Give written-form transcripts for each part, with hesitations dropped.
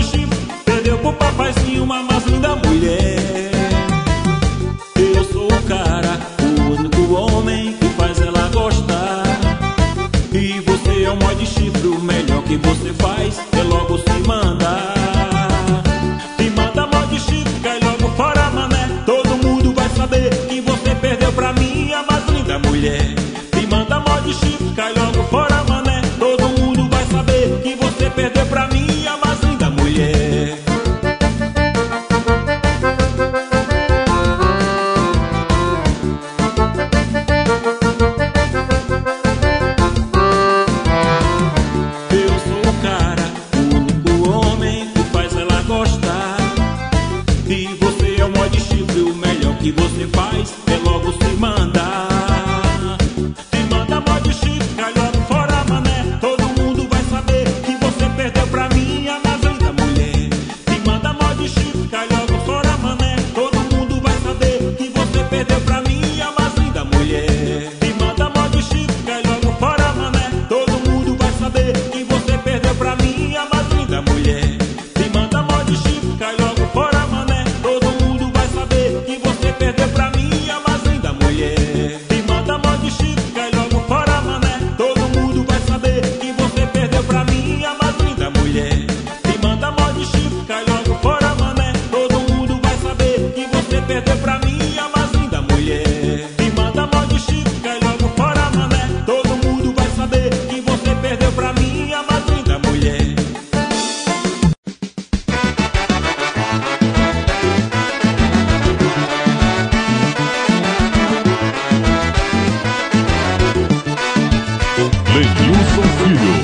chifre, perdeu pro papaizinho uma mais linda mulher. Eu sou o cara, o único homem que faz ela gostar. E você é o mó de chifre, o melhor que você faz é logo se mandar. Se manda mó de chifre, cai logo fora, mané. Todo mundo vai saber que você perdeu pra mim a mais linda mulher. Se manda mó de chifre, cai logo fora, mané. Todo mundo vai saber que você perdeu pra mim a mais linda mulher. Que você faz é logo se mandar. Se manda mó de chifre, cai logo fora, mané. Todo mundo vai saber que você perdeu pra mim a mais linda mulher. Se manda mó de chifre, cai logo fora, mané. Todo mundo vai saber que você perdeu pra mim a mais linda mulher. Se manda mó de chifre, cai logo fora, mané. Todo mundo vai saber que você perdeu pra mim a mais linda mulher. Se manda mó de chifre, cai logo fora, mané. Todo mundo vai saber que você perdeu pra mim a mais linda mulher. Se manda mó de chifre, cai logo fora, mané. Todo mundo vai saber que você perdeu pra mim a mais linda mulher. Se manda mó de chifre, cai logo fora, mané. Todo mundo vai saber que você perdeu pra mim a mais linda mulher. Se manda mó de chifre, cai logo fora, mané. Todo mundo vai saber que você perdeu pra mim a mais linda mulher. Lenilson Filho.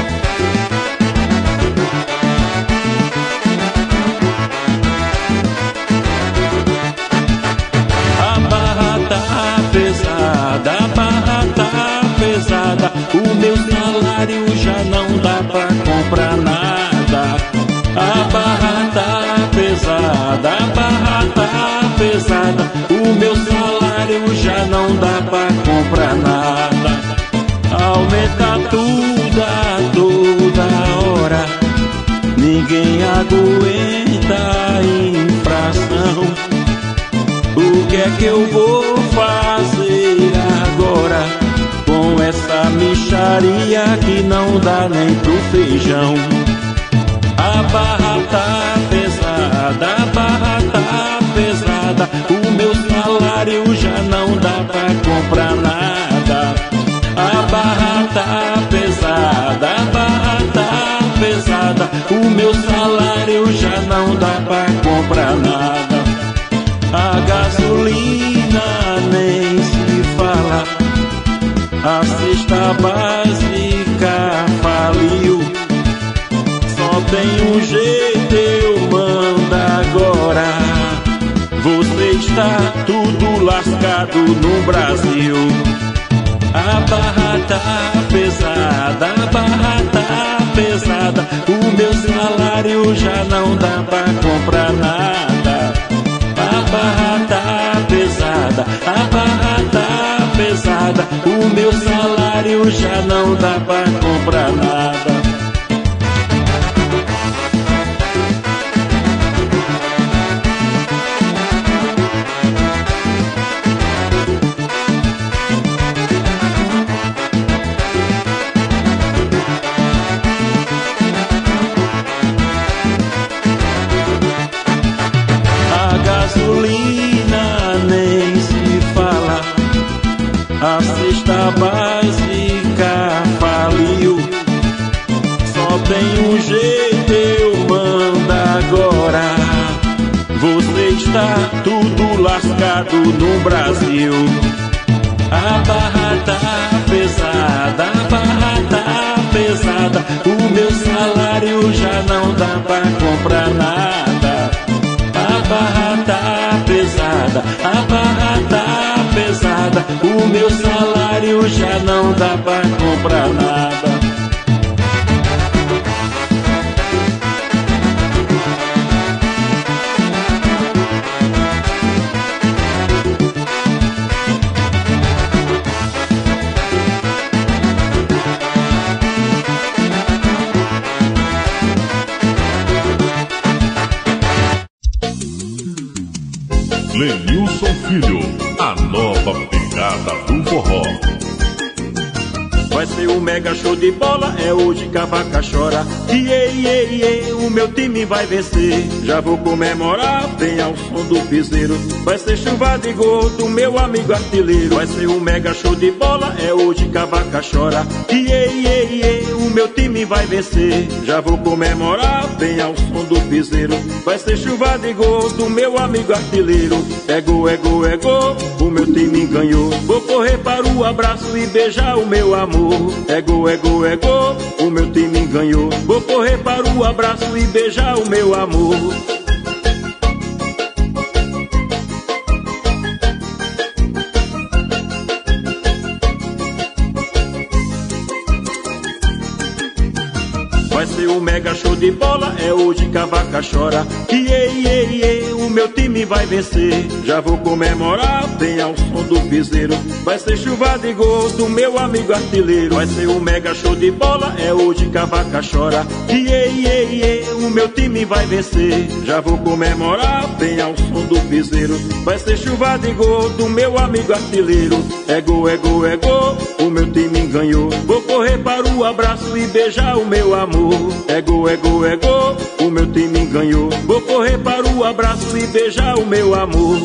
A barra tá pesada, a barra tá pesada. O meu salário já não dá pra comprar nada. A barra tá pesada, a barra tá pesada. O meu salário já não dá pra comprar nada. Aumenta tudo a toda hora, ninguém aguenta a infração. O que é que eu vou fazer agora com essa mixaria que não dá nem pro feijão? A barra tá pesada, a barra tá pesada. O meu salário já não dá pra comprar nada. A barra tá pesada, a barra tá pesada. O meu salário já não dá pra comprar nada. A gasolina nem se fala, a cesta básica faliu. Só tem um jeito, eu mando agora. Você está tudo lascado no Brasil. A barra tá pesada, a barra tá pesada. O meu salário já não dá pra comprar nada. A barra tá pesada, a barra tá pesada. O meu salário já não dá pra comprar nada. Gasolina nem se fala, a cesta básica faliu. Só tem um jeito, eu mando agora. Você está tudo lascado no Brasil. A barra tá pesada, a barra tá pesada. O meu salário já não dá pra comprar nada. A barra tá pesada, a barra tá pesada. O meu salário já não dá pra comprar nada. Lenilson Filho, a nova pegada do forró. Vai ser um mega show de bola, é hoje que a vaca chora. Iê, o meu time vai vencer. Já vou comemorar, bem ao som do piseiro. Vai ser chuva de gol do meu amigo artilheiro. Vai ser um mega show de bola, é hoje que a vaca chora. Iê, o meu time vai vencer. Já vou comemorar, bem ao som do piseiro. Vai ser chuva de gol do meu amigo artilheiro. É gol, o meu time ganhou. Vou correr para o abraço e beijar o meu amor. É gol, o meu time ganhou. Vou correr para o abraço e beijar o meu amor. Vai ser um mega show de bola, é hoje que a vaca chora. Iê, o meu time vai vencer. Já vou comemorar, bem ao som do piseiro. Vai ser chuva de gol do meu amigo artilheiro. Vai ser um mega show de bola, é hoje que a vaca chora. Iê, o meu time vai vencer. Já vou comemorar, bem ao som do piseiro. Vai ser chuva de gol do meu amigo artilheiro. É gol, o meu time ganhou. Vou correr para o abraço e beijar o meu amor. É gol, o meu time ganhou. Vou correr para o abraço e beijar o meu amor.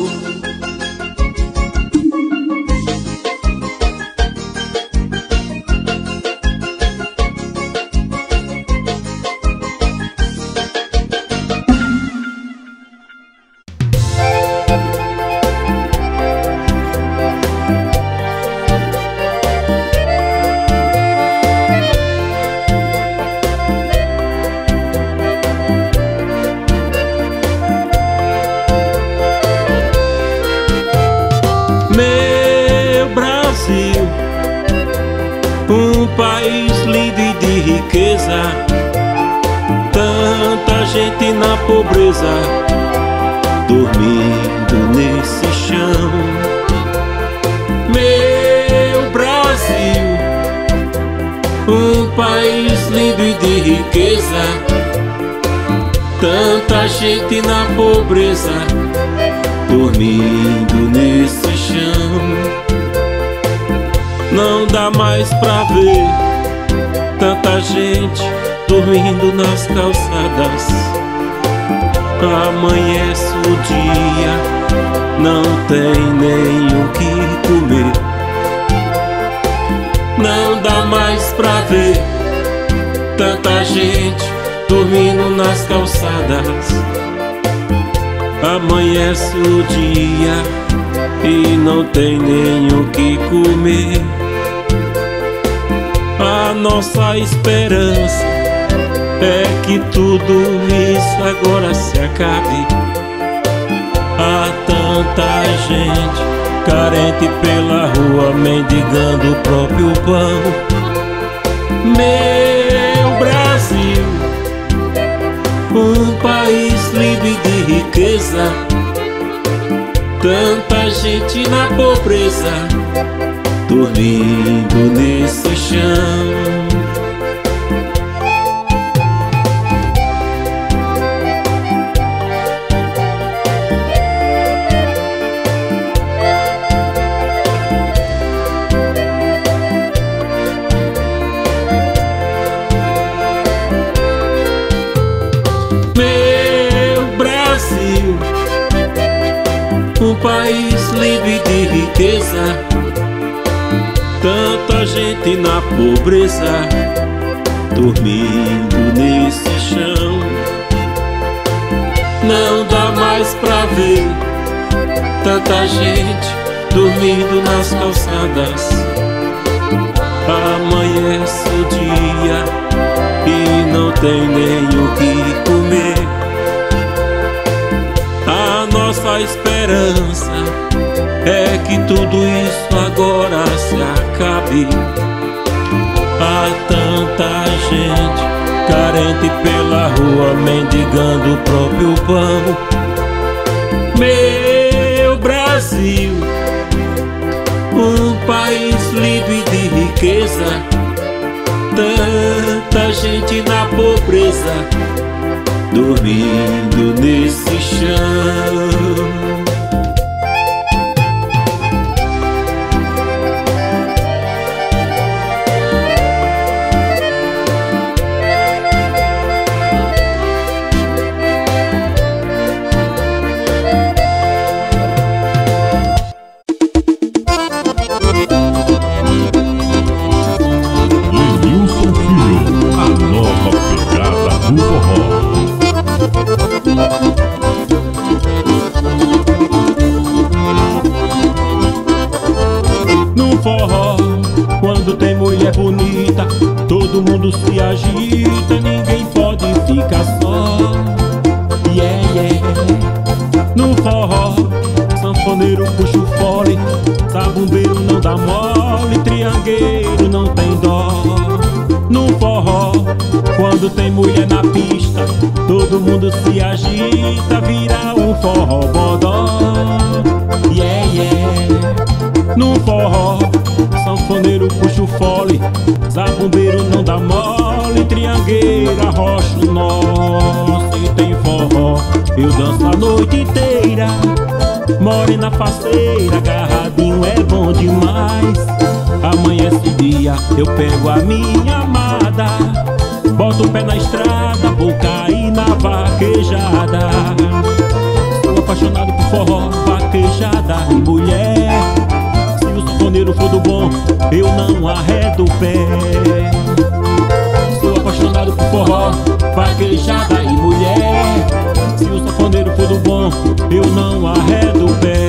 Um país lindo e de riqueza, tanta gente na pobreza, dormindo nesse chão. Meu Brasil, um país lindo e de riqueza, tanta gente na pobreza, dormindo nesse chão. Não dá mais pra ver tanta gente dormindo nas calçadas. Amanhece o dia, não tem nem o que comer. Não dá mais pra ver tanta gente dormindo nas calçadas. Amanhece o dia e não tem nem o que comer. A nossa esperança é que tudo isso agora se acabe. Há tanta gente carente pela rua, mendigando o próprio pão. Meu Brasil, um país lindo e de riqueza, tanta gente na pobreza, dormindo nesse chão. Meu Brasil, um país lindo e de riqueza, tanta gente na pobreza, dormindo nesse chão. Não dá mais pra ver tanta gente dormindo nas calçadas. Amanhece o dia e não tem nem o que comer. A nossa esperança é que tudo isso agora se acabe. Há tanta gente carente pela rua, mendigando o próprio pão. Meu Brasil, um país lindo e de riqueza, tanta gente na pobreza, dormindo nesse chão. No forró, quando tem mulher bonita, todo mundo se agita, ninguém pode ficar só. Yeah, yeah. No forró, sanfoneiro puxa o fole, zabumbeiro não dá mole, triangueiro não tem dó. No forró, quando tem mulher na pista, todo mundo se agita, vira um forró bodó. Yeah, yeah. No forró, sanfoneiro puxa o fole, zabumbeiro não dá mole, triangueiro arrocha o nó. Se tem forró, eu danço a noite inteira, morena faceira, agarradinho é bom demais. Amanhece o dia, eu pego a minha amada, boto o pé na estrada, vou cair na vaquejada. Sou apaixonado por forró, vaquejada e mulher. Se o sanfoneiro for do bom, eu não arredo o pé. Sou apaixonado por forró, vaquejada e mulher. Se o sanfoneiro for do bom, eu não arredo o pé.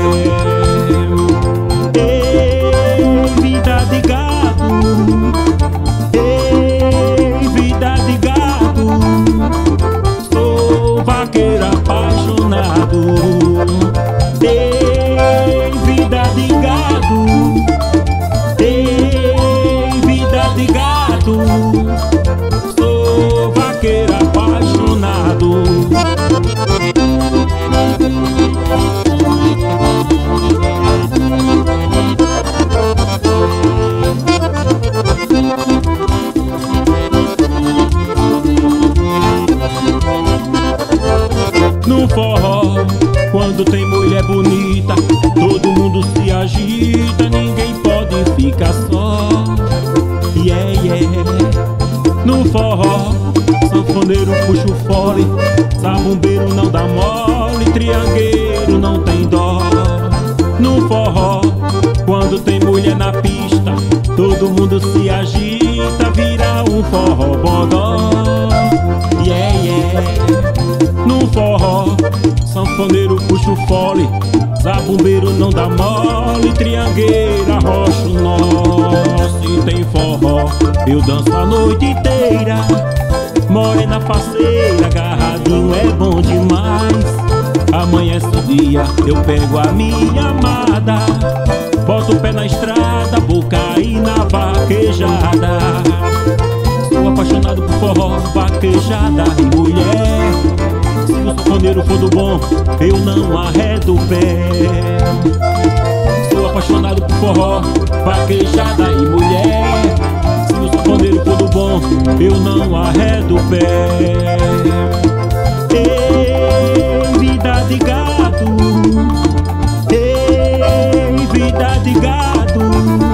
Ei, vida de gado, ei, vida de gado, sou vaqueiro apaixonado. Ei, vida de gado, ei, vida de gado, sou vaqueiro apaixonado. No forró, quando tem mulher bonita, todo mundo se agita, ninguém pode ficar só. Yeah, yeah. No forró, sanfoneiro puxa o fole, zabumbeiro não dá mole, triangueiro não tem dó. No forró, quando tem mulher na pista, todo mundo se agita, vira um forró bodó. Yeah, yeah. No forró, sanfoneiro puxa o fole, zabumbeiro não dá mole, triangueiro arrocha o nó. Se tem forró, eu danço a noite inteira, morena faceira, agarradinho é bom demais. Amanhece o dia, eu pego a minha amada, boto o pé na estrada, vou cair na vaquejada. Sou apaixonado por forró, vaquejada e mulher. Se o sanfoneiro for do bom, eu não arredo o pé. Sou apaixonado por forró, vaquejada e mulher. Se o sanfoneiro for do bom, eu não arredo o pé. Ei, vida de gado, ei, vida de gado,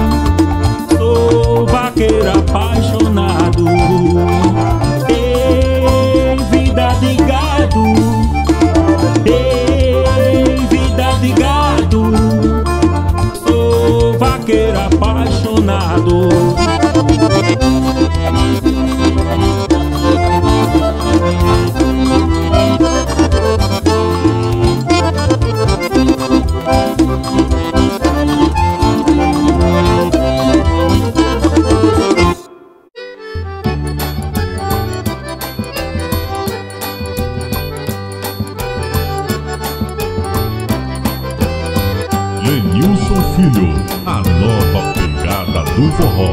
sou vaqueiro apaixonado. Ei, vida de gado, ei, vida de gado, sou vaqueiro apaixonado. Lenilson Filho, a nova pegada do forró.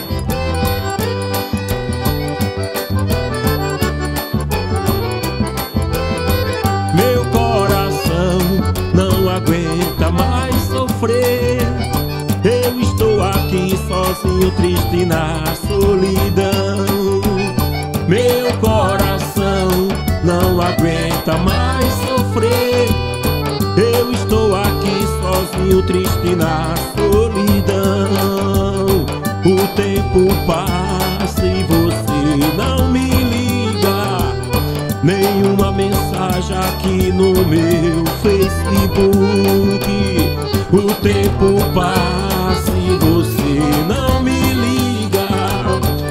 Meu coração não aguenta mais sofrer, eu estou aqui sozinho, triste na solidão. Meu coração não aguenta mais sofrer, eu estou aqui sozinho, triste na solidão. O tempo passa e você não me liga, nenhuma mensagem aqui no meu Facebook. O tempo passa e você não me liga,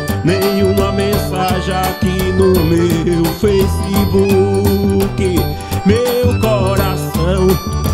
nenhuma mensagem aqui no meu Facebook.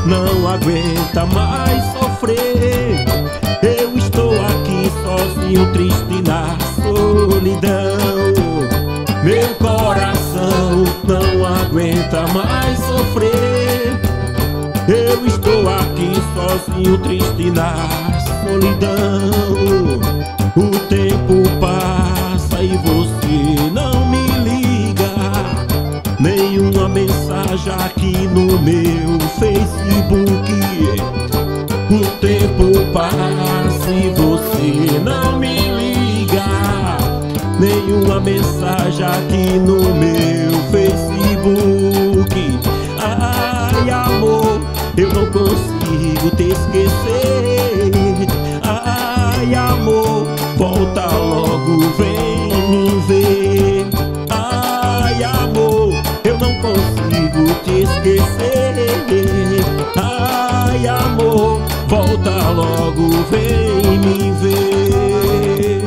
não aguenta mais sofrer. Eu estou aqui sozinho, triste na solidão. Meu coração não aguenta mais sofrer. Eu estou aqui sozinho, triste na solidão. O tempo passa e você não me liga. Nenhuma mensagem aqui no meu Facebook. O tempo passa e você não me liga. Nenhuma mensagem aqui no meu Facebook. Ai, amor, eu não consigo te esquecer. Ai, amor, volta logo, vem me ver. Ai, amor, eu não consigo te esquecer. Ai, amor, volta logo, vem me ver.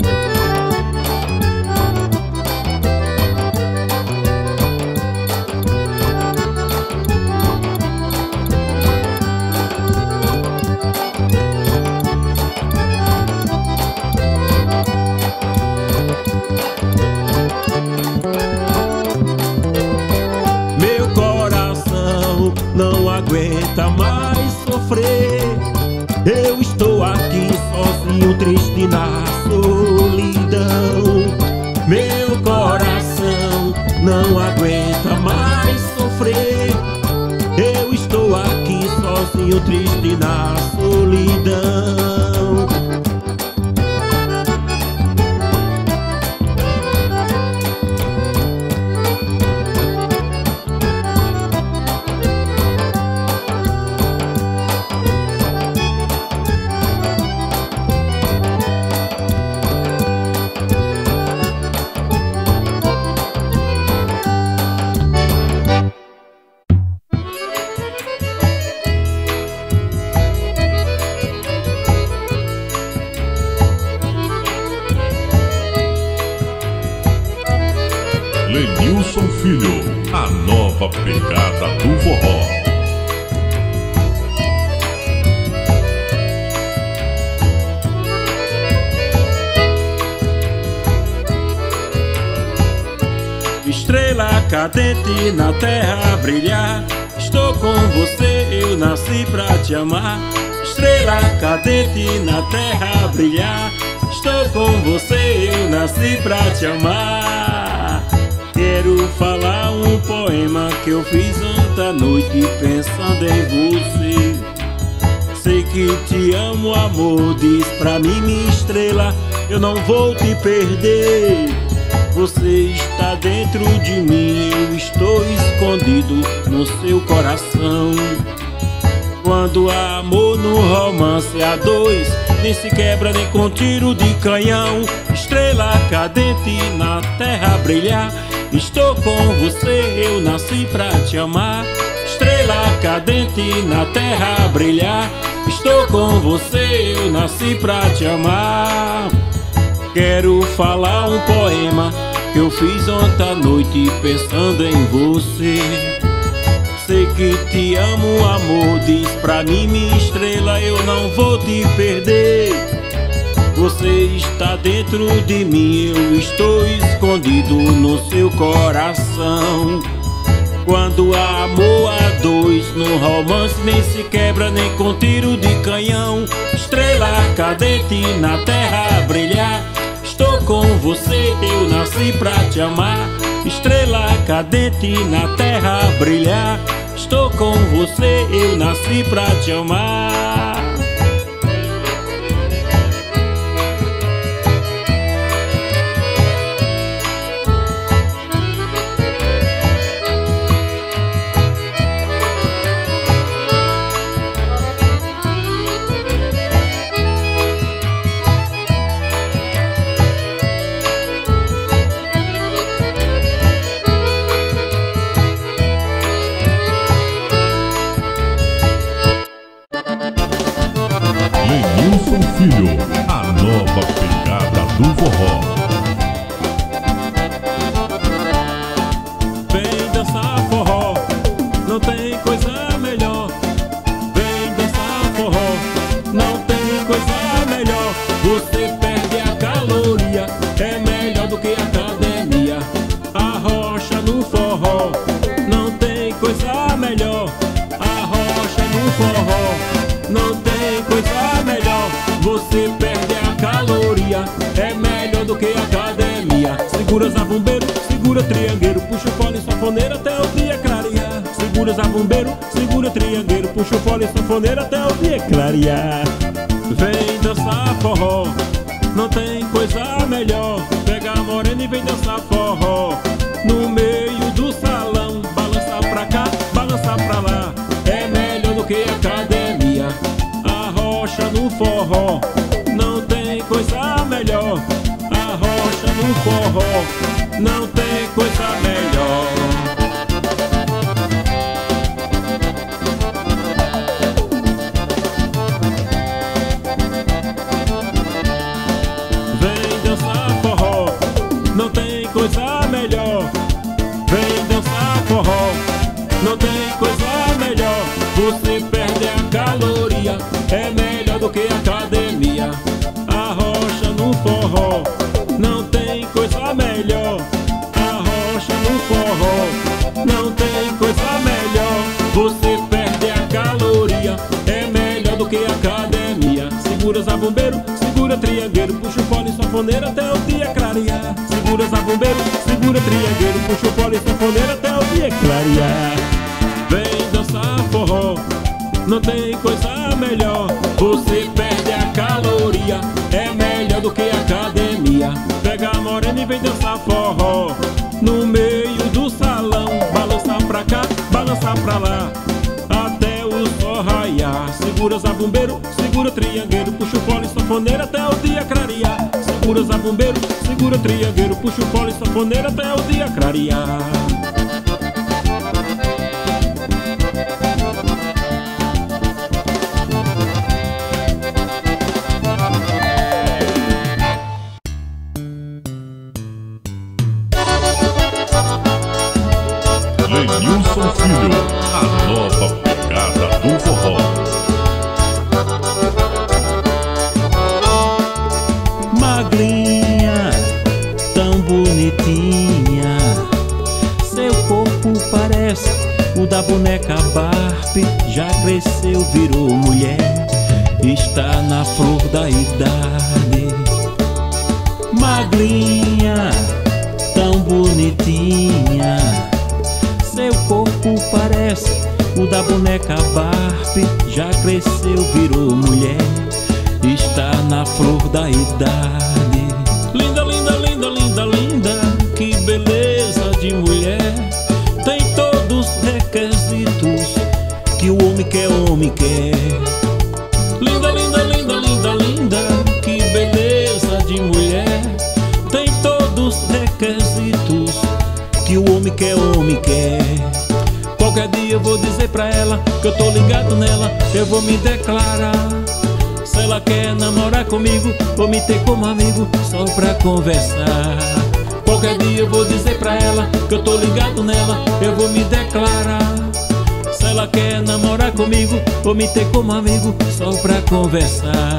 Não aguenta mais sofrer. Eu estou aqui sozinho, triste na solidão. Meu coração não aguenta mais sofrer. Eu estou aqui sozinho, triste na solidão. Lenilson Filho, a nova pegada do forró. Estrela cadente na terra a brilhar. Estou com você, eu nasci pra te amar. Estrela cadente na terra a brilhar. Estou com você, eu nasci pra te amar. Quero falar um poema que eu fiz ontem à noite pensando em você. Sei que te amo, amor, diz pra mim, minha estrela, eu não vou te perder. Você está dentro de mim, eu estou escondido no seu coração. Quando há amor no romance a dois, nem se quebra nem com tiro de canhão. Estrela cadente na terra a brilhar. Estou com você, eu nasci pra te amar. Estrela cadente na terra a brilhar. Estou com você, eu nasci pra te amar. Quero falar um poema que eu fiz ontem à noite pensando em você. Sei que te amo, amor, diz pra mim, minha estrela, eu não vou te perder. Você está dentro de mim, eu estou escondido no seu coração. Quando há amor a dois, no romance nem se quebra nem com tiro de canhão. Estrela cadente na terra a brilhar. Estou com você, eu nasci pra te amar. Estrela cadente na terra a brilhar. Estou com você, eu nasci pra te amar. Lenilson Filho, a nova pegada do forró. Vem dançar forró, não tem coisa melhor. segura zabumbeiro, segura triangueiro, puxa o fole e sanfoneiro até o dia clarear. Vem dançar forró, não tem coisa melhor. Pega a morena e vem dançar forró no meio do salão. Balança pra cá, balança pra lá, é melhor do que academia. Arrocha no forró, não tem coisa melhor. Arrocha no forró, não tem coisa melhor. Vem dançar forró, não tem coisa melhor. Vem dançar forró, não tem coisa melhor. Você perde a caloria, é melhor do que academia. Arrocha no forró, não tem coisa melhor. Arrocha no forró, não tem coisa melhor. Você perde a caloria, é melhor do que academia. Segura zabumbeiro, segura triangueiro, puxa o fole e sanfoneiro até o dia clarear. Segura zabumbeiro, segura triangueiro, puxa o fole e sanfoneiro até o dia clarear. Vem dançar forró, não tem coisa melhor. Você perde a caloria, é melhor do que academia. Pega a morena e vem dançar forró no meio do salão. Balança pra cá, balança pra lá, até o sol raiar. Segura zabumbeiro, segura triangueiro, puxa o fole e sanfoneiro até o dia clarear. Segura zabumbeiro, segura triangueiro, puxa o fole e sanfoneiro até o dia clarear. Lenilson Filho, a nova pegada do forró. Magrinha, tão bonitinha, seu corpo parece o da boneca Barbie. Já cresceu, virou mulher, está na flor da idade. Magrinha, tão bonitinha, seu corpo parece o da boneca Barbie. Já cresceu, virou mulher, está na flor da idade. Linda, linda, linda, linda, linda, que beleza de mulher. Tem todos os requisitos que o homem quer, homem quer. Linda, linda, linda, linda, linda, que beleza de mulher. Tem todos os requisitos que o homem quer, homem quer. Qualquer dia eu vou dizer pra ela que eu tô ligado nela, eu vou me declarar. Se ela quer namorar comigo, vou me ter como amigo só pra conversar. Qualquer dia eu vou dizer pra ela que eu tô ligado nela, eu vou me declarar. Se ela quer namorar comigo, vou me ter como amigo só pra conversar.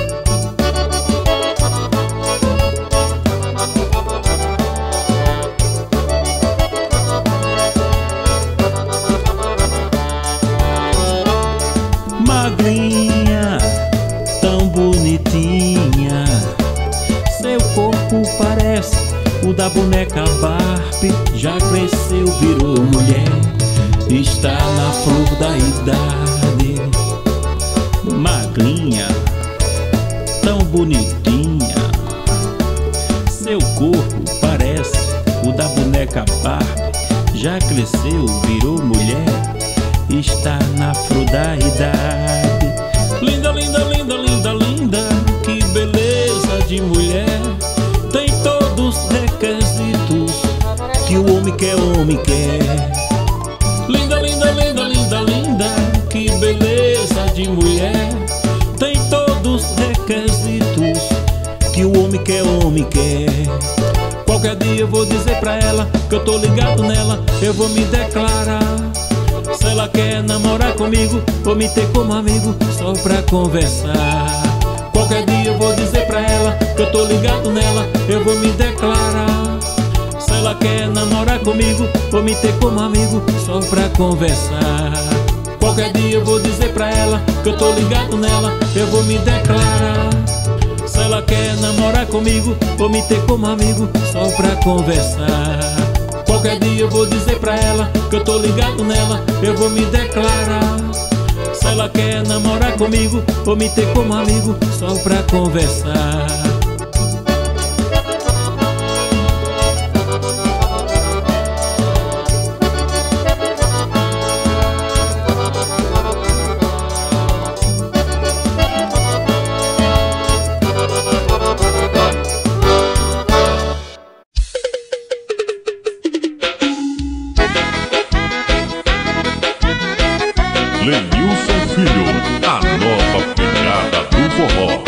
Magrinha, tão bonitinha, seu corpo parece o da boneca Barbie. Já cresceu, virou mulher, está na flor da idade. Magrinha, tão bonitinha, seu corpo parece o da boneca Barbie. Já cresceu, virou mulher, está na flor da idade. Linda, linda, linda, linda, linda, que beleza de mulher. Tem todos os requisitos que o homem quer, homem quer. Linda, linda, linda, linda, linda, que beleza de mulher. Tem todos os requisitos que o homem quer, homem quer. Qualquer dia eu vou dizer pra ela que eu tô ligado nela, eu vou me declarar. Se ela quer namorar comigo, vou me ter como amigo só pra conversar. Qualquer dia eu vou dizer pra ela que eu tô ligado nela, eu vou me declarar. Se ela quer namorar comigo, vou me ter como amigo só pra conversar. Qualquer dia eu vou dizer pra ela que eu tô ligado nela, eu vou me declarar. Se ela quer namorar comigo, vou me ter como amigo só pra conversar. Qualquer dia eu vou dizer pra ela que eu tô ligado nela, eu vou me declarar. Se ela quer namorar comigo, vou me ter como amigo só pra conversar. Lenilson Filho, a nova pegada do forró.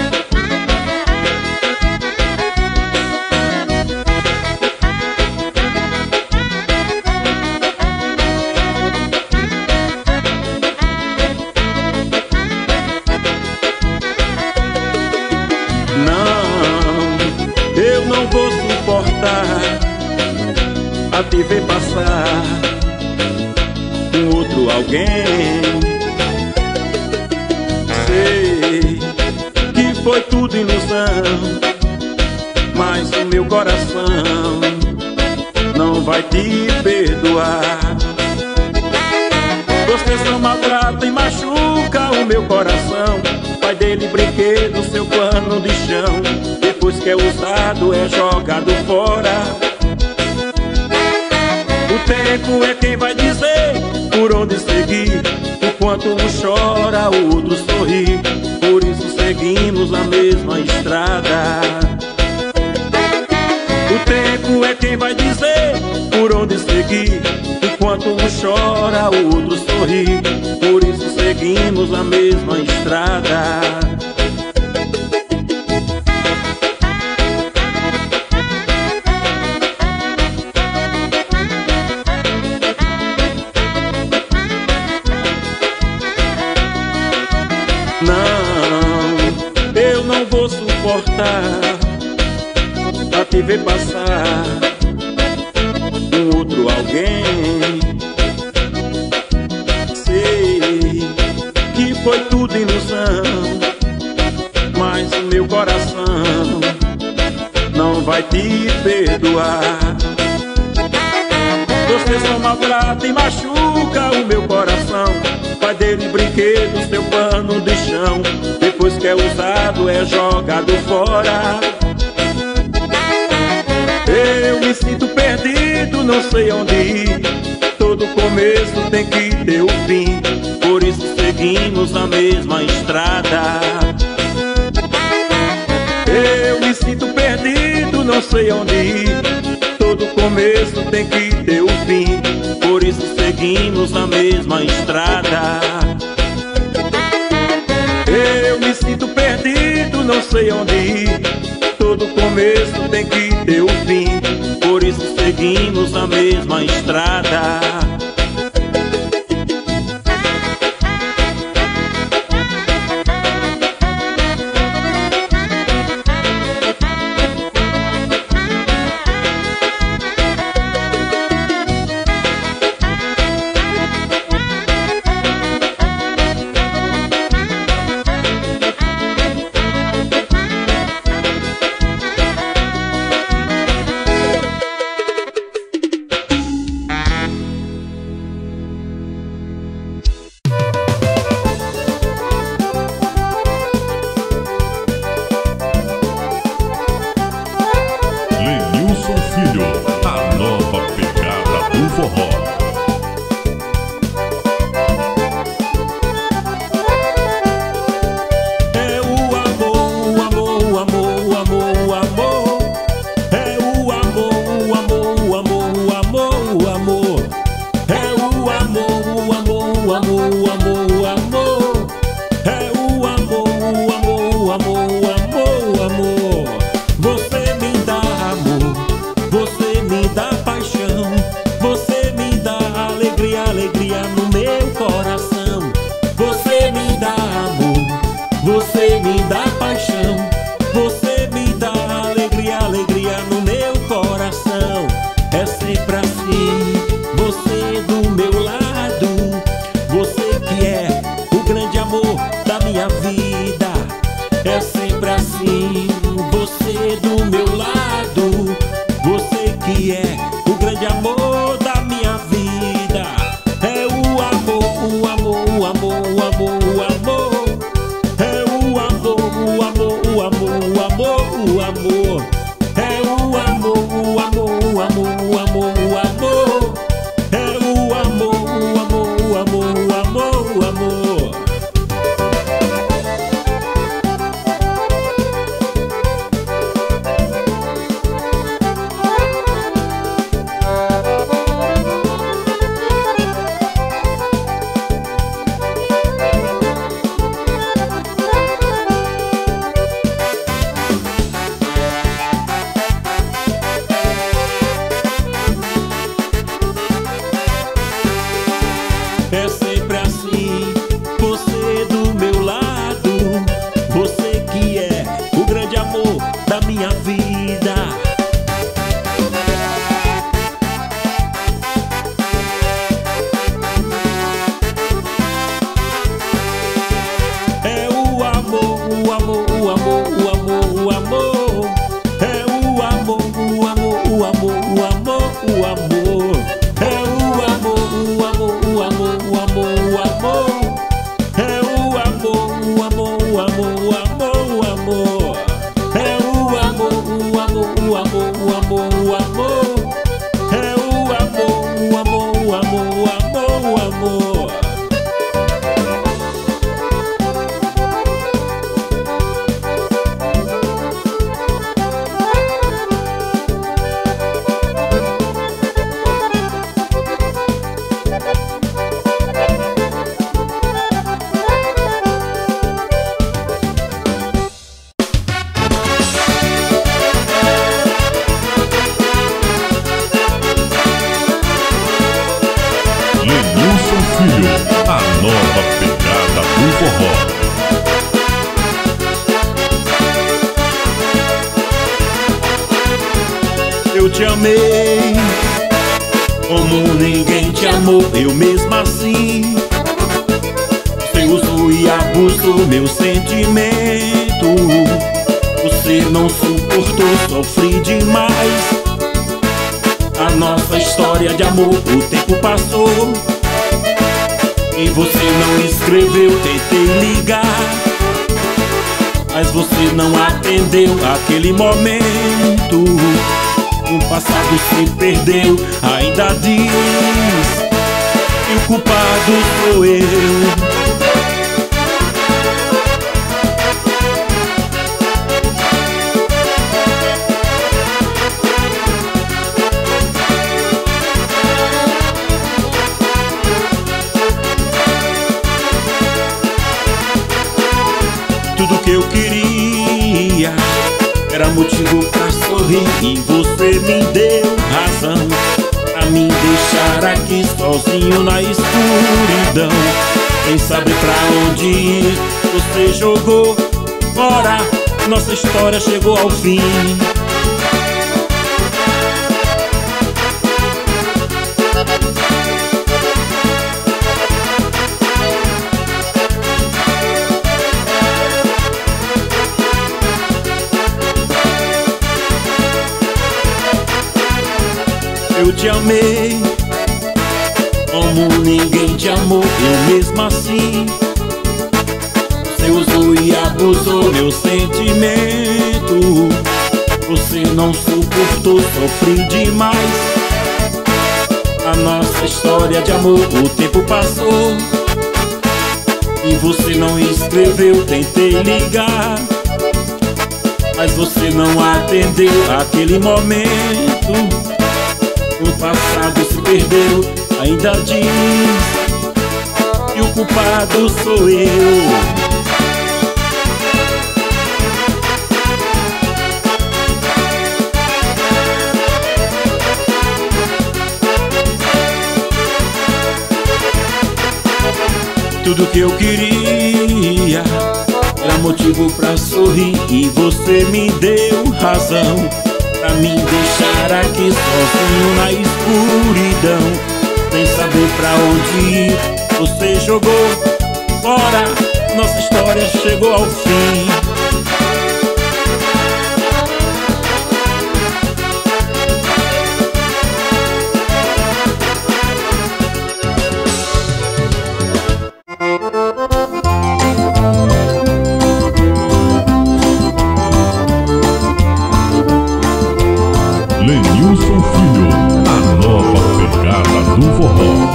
Não, eu não vou suportar a te ver passar com outro alguém. Sei que foi tudo ilusão, mas o meu coração não vai te perdoar. Você só maltrata e machuca o meu coração, faz dele brinquedo, seu pano de chão. Depois que é usado é jogado fora. O tempo é quem vai dizer por onde seguir. Enquanto um chora, o outro sorri. Por isso seguimos a mesma estrada. O tempo é quem vai dizer por onde seguir. Enquanto um chora, o outro sorri. Por isso seguimos a mesma estrada. Não, eu não vou suportar a te ver passar com outro alguém. Sei que foi tudo ilusão, mas o meu coração não vai te perdoar. Você só maltrata e machuca o meu coração, faz dele brinquedo, seu pano de chão. Depois que é usado é jogado fora. Eu me sinto perdido, não sei onde ir. Todo começo tem que ter o fim. Por isso seguimos a mesma estrada. Eu me sinto perdido, não sei onde ir. Todo começo tem que ter o fim. Por isso seguimos a mesma estrada. Eu me sinto perdido, não sei onde ir. Todo começo tem que ter o fim. Por isso seguimos a mesma estrada. Lenilson Filho, a nova pegada do forró. É o amor, o amor, o amor, o amor, o amor. É o amor, o amor, o amor, o amor, o amor. É o amor, o amor, o amor, o amor, o amor. É o amor, o amor, o amor, o amor, o amor. Você me dá amor, você me dá paixão, você me dá alegria, alegria no meu coração. Você me dá amor, você me dá paixão, você me dá alegria, alegria no meu coração. É sempre assim, você do meu lado, você É sempre assim, você do meu lado, você que é o grande amor da minha vida. É o amor, o amor, o amor, o amor, o amor. É o amor, o amor, o amor, o amor, o amor. É o amor, o amor, o amor, o amor, o amor. É o amor, o amor, o amor, o amor, o amor. É o amor, o amor, o amor, o amor, o amor. É o amor, o amor, o amor, o amor, o amor. Lenilson Filho, a nova pegada do forró. Eu te amei como ninguém te amou, eu mesmo assim. Você usou e abusou meu sentimento. Você não suportou, sofri demais. A nossa história de amor, o tempo passou e você não escreveu, tentei ligar, mas você não atendeu aquele momento. O passado se perdeu, ainda diz que o culpado sou eu. Tudo que eu queria era motivo pra sorrir e você me deu razão pra me deixar aqui sozinho na escuridão, sem saber pra onde ir. Você jogou fora, nossa história chegou ao fim. Eu te amei como ninguém te amou, eu mesmo assim. Você usou e abusou meu sentimento. Você não suportou, sofri demais. A nossa história de amor, o tempo passou e você não escreveu, tentei ligar, mas você não atendeu aquele momento. O passado se perdeu, ainda diz que o culpado sou eu. Tudo que eu queria era motivo pra sorrir e você me deu razão pra me deixar aqui sozinho na escuridão, sem saber pra onde ir. Você jogou fora, nossa história chegou ao fim. Lenilson Filho, a nova pegada do forró.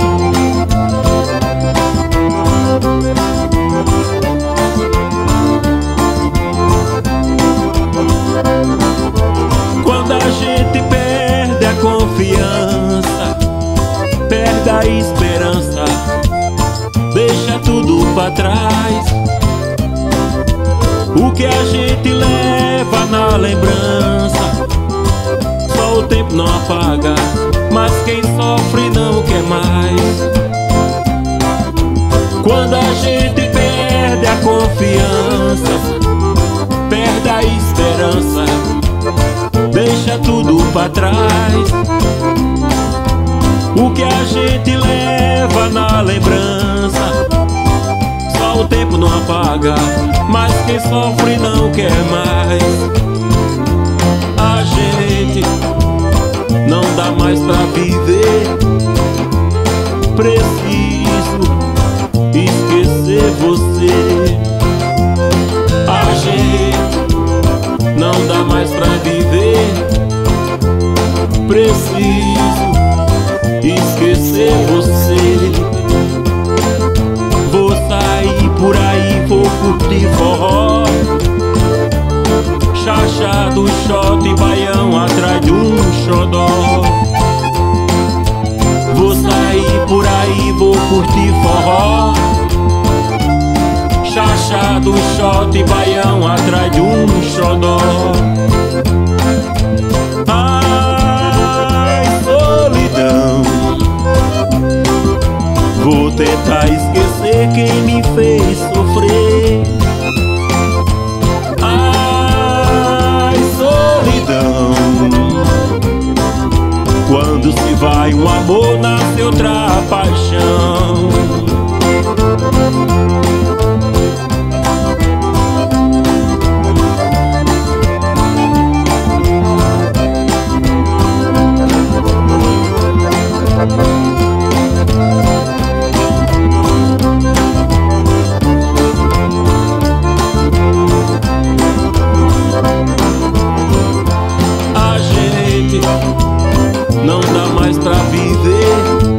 Quando a gente perde a confiança, perde a esperança, deixa tudo pra trás. O que a gente leva na lembrança, só o tempo não apaga, mas quem sofre não quer mais. Quando a gente perde a confiança, perde a esperança, deixa tudo pra trás. O que a gente leva na lembrança, só o tempo não apaga, mas quem sofre não quer mais. A gente não dá mais pra viver, preciso esquecer você. A gente não dá mais pra viver, preciso esquecer você. Vou sair por aí, vou curtir forró, chachado, shot e baião atrás de um xodó. Vou sair por aí, vou curtir forró, chachado, shot e baião atrás de um xodó. Ai, solidão, vou tentar esquecer quem me fez sofrer. Ai, solidão, quando se vai um amor, nasce outra paixão. A gente não dá mais pra viver,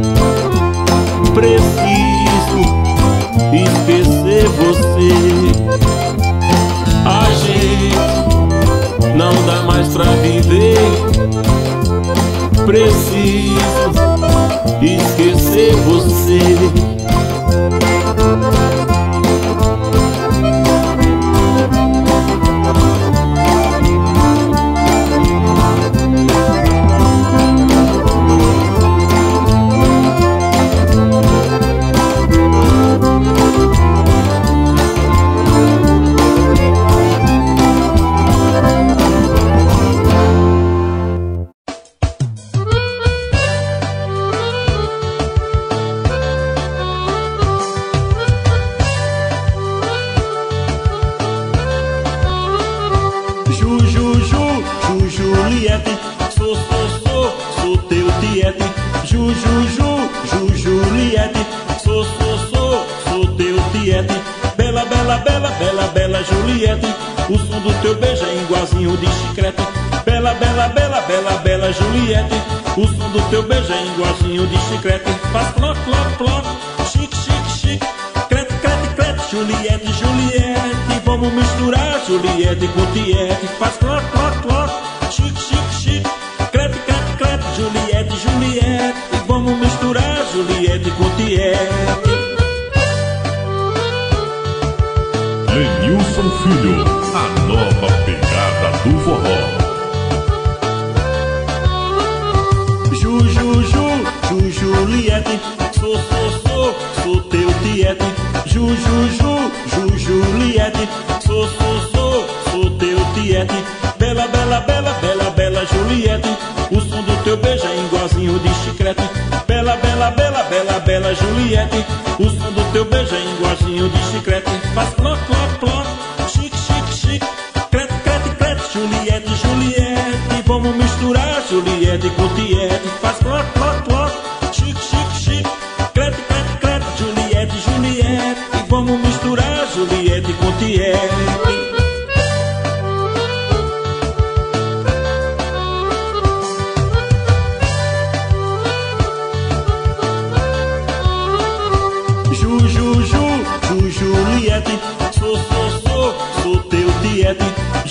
preciso esquecer você. A gente não dá mais pra viver, preciso esquecer você. Juliette, sou teu tiete. Juliette, sou teu tiete. Bela, bela, bela, bela, bela Juliette, o som do teu beijo é igualzinho de chiclete. Bela, bela, bela, bela, bela Juliette, o som do teu beijo é igualzinho de chiclete. Faz ploc, ploc, ploc, chique, chique, chique, crete, crete, crete. Juliette, Juliette, vamos misturar Juliette com tiete. Faz ploc, ploc, ploc, chique, chique, chique, crete, crete, crete. Juliette, Juliette, vamos misturar Juliette com tiete. Lenilson Filho, a nova pegada do forró. Juliette, sou teu tiete. Juliette, sou teu tiete. Bela, bela, bela, bela, bela Juliette, o som do teu beijo é igualzinho de chiclete. Bela, bela, bela, bela, bela Juliette, o som do teu beijo é igualzinho de chiclete. Faz ploc, ploc, ploc, chique, chique, chique, crete, crete, crete. Juliette, Juliette, vamos misturar Juliette com tiete. Faz ploc, ploc, ploc, chique, chique, chique, crete, crete, crete. Juliette, Juliette, vamos misturar Juliette com tiete. Juliette, sou teu tiete.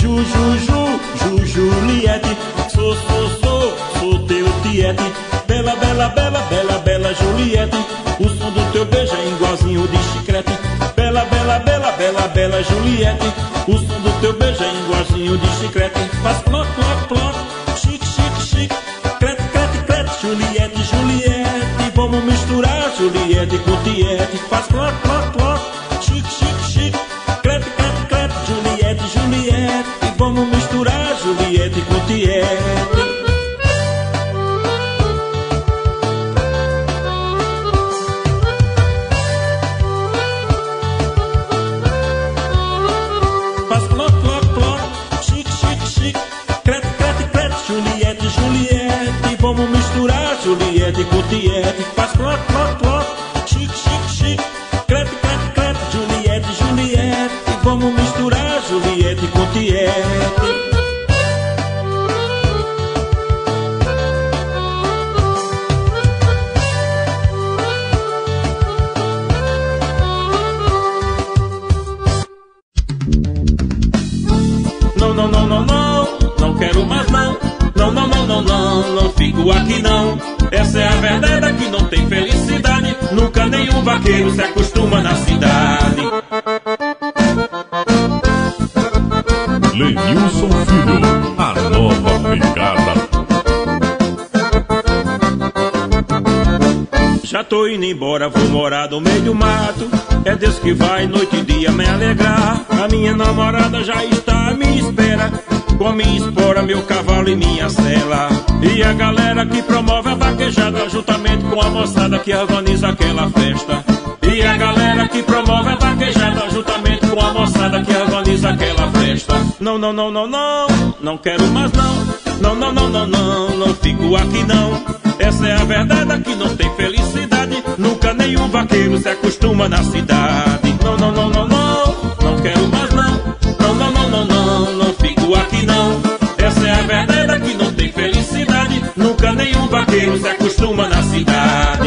Juliette, sou teu tiete. Bela, bela, bela, bela, bela Juliette, o som do teu beijo é igualzinho de chiclete. Bela, bela, bela, bela, bela Juliette, o som do teu beijo é igualzinho de chiclete. Faz ploc, ploc, ploc, chique, chique, chique, crete, crete, crete. Juliette, Juliette, vamos misturar Juliette com tiete. Faz ploc, ploc, tiete. Faz cloc, cloc, cloc, chique, chique, chique, crete, crete, crete, Juliette, Juliette. Vamos misturar Juliette com tiete. Faz cloc, cloc, cloc, chique, chique, chique, crete, crete, crete, Juliette, Juliette. Vamos misturar Juliette com tiete. Não, não, não, não, não, não quero mais não. Não, não, não, não, não, não fico aqui não. Essa é a verdade, aqui não tem felicidade. Nunca nenhum vaqueiro se acostuma na cidade. Lenilson Filho, a nova pegada. Já tô indo embora, vou morar no meio do mato. É Deus que vai noite e dia me alegrar. A minha namorada já está à minha espera, com a minha espora, meu cavalo e minha sela. E a galera que promove a vaquejada, juntamente com a moçada que organiza aquela festa. E a galera que promove a vaquejada, juntamente com a moçada que organiza aquela festa. Não, não, não, não, não, não quero mais não. Não, não, não, não, não, não fico aqui não. Essa é a verdade, aqui não tem felicidade. Nunca nenhum vaqueiro se acostuma na cidade. Não, não, não, não, não, não quero mais não. Não, não, não, não, não, não fico aqui não. Essa é a verdade, aqui não tem felicidade. Nunca nenhum vaqueiro se acostuma na cidade.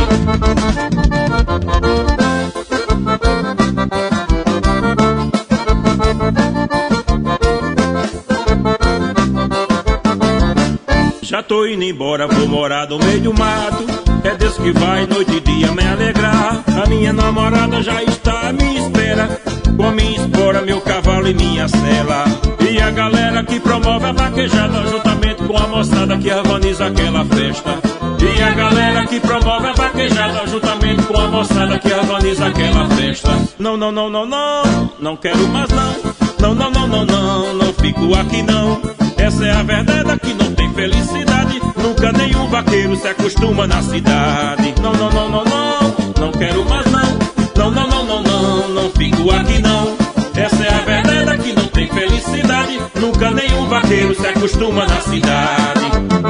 Já tô indo embora, vou morar no meio do mato. É Deus que vai noite e dia me alegrar. A minha namorada já está à minha espera, com a minha espora, meu cavalo e minha sela. E a galera que promove a vaquejada, juntamente com a moçada que organiza aquela festa. E a galera que promove a vaquejada, juntamente com a moçada que organiza aquela festa. Não, não, não, não, não, não quero mais não. Não, não, não, não, não, não fico aqui não. Essa é a verdade, aqui não tem felicidade. Nunca nenhum vaqueiro se acostuma na cidade. Não, não, não, não, não, não quero mais não. Não, não, não, não, não, não fico aqui não. Essa é a verdade, aqui não tem felicidade. Nunca nenhum vaqueiro se acostuma na cidade.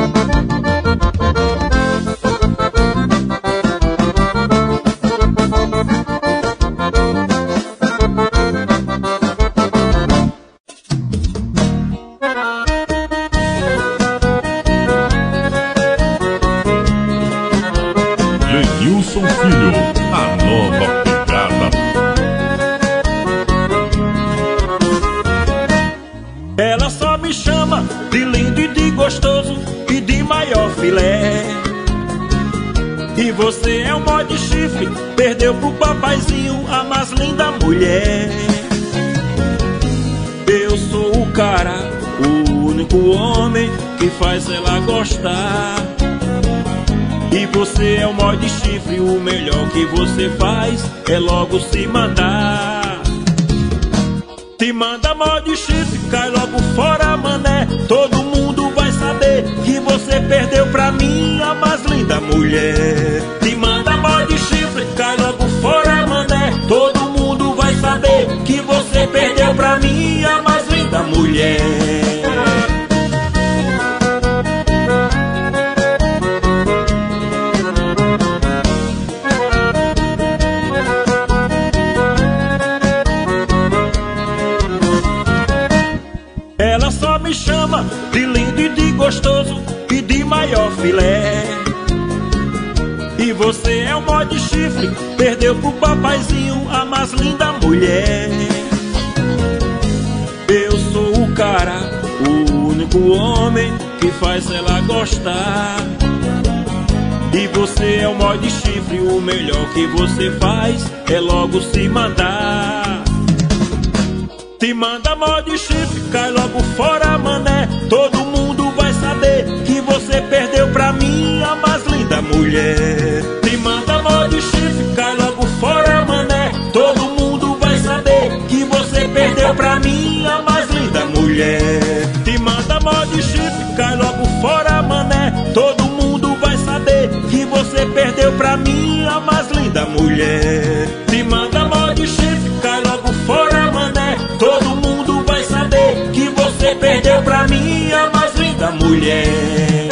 Lenilson Filho, a nova pegada. Ela só me chama de lindo e de gostoso e de maior filé. E você é um mó de chifre, perdeu pro papaizinho a mais linda mulher. Eu sou o cara, o único homem que faz ela gostar. E você é o mó de chifre, o melhor que você faz é logo se mandar. Te manda mó de chifre, cai logo fora, mané. Todo mundo vai saber que você perdeu pra mim a mais linda mulher. Te manda mó de chifre, cai logo fora, mané. Todo mundo vai saber que você perdeu pra mim a mais linda mulher. Ela só me chama de lindo e de gostoso e de maior filé. E você é um mó de chifre, perdeu pro papaizinho a mais linda mulher. Eu sou o cara, o único homem que faz ela gostar. E você é um mó de chifre, o melhor que você faz é logo se mandar. Te manda mó de chifre, cai logo fora, mané. Todo mundo vai saber que você perdeu pra mim a mais linda mulher. Te manda mó de chifre, cai logo fora, mané. Todo mundo vai saber que você perdeu pra mim a mais linda mulher. Te manda mó de chifre, cai pra mim a mais linda mulher. Se manda mó de chifre, cai logo fora, mané. Todo mundo vai saber que você perdeu pra mim a mais linda mulher.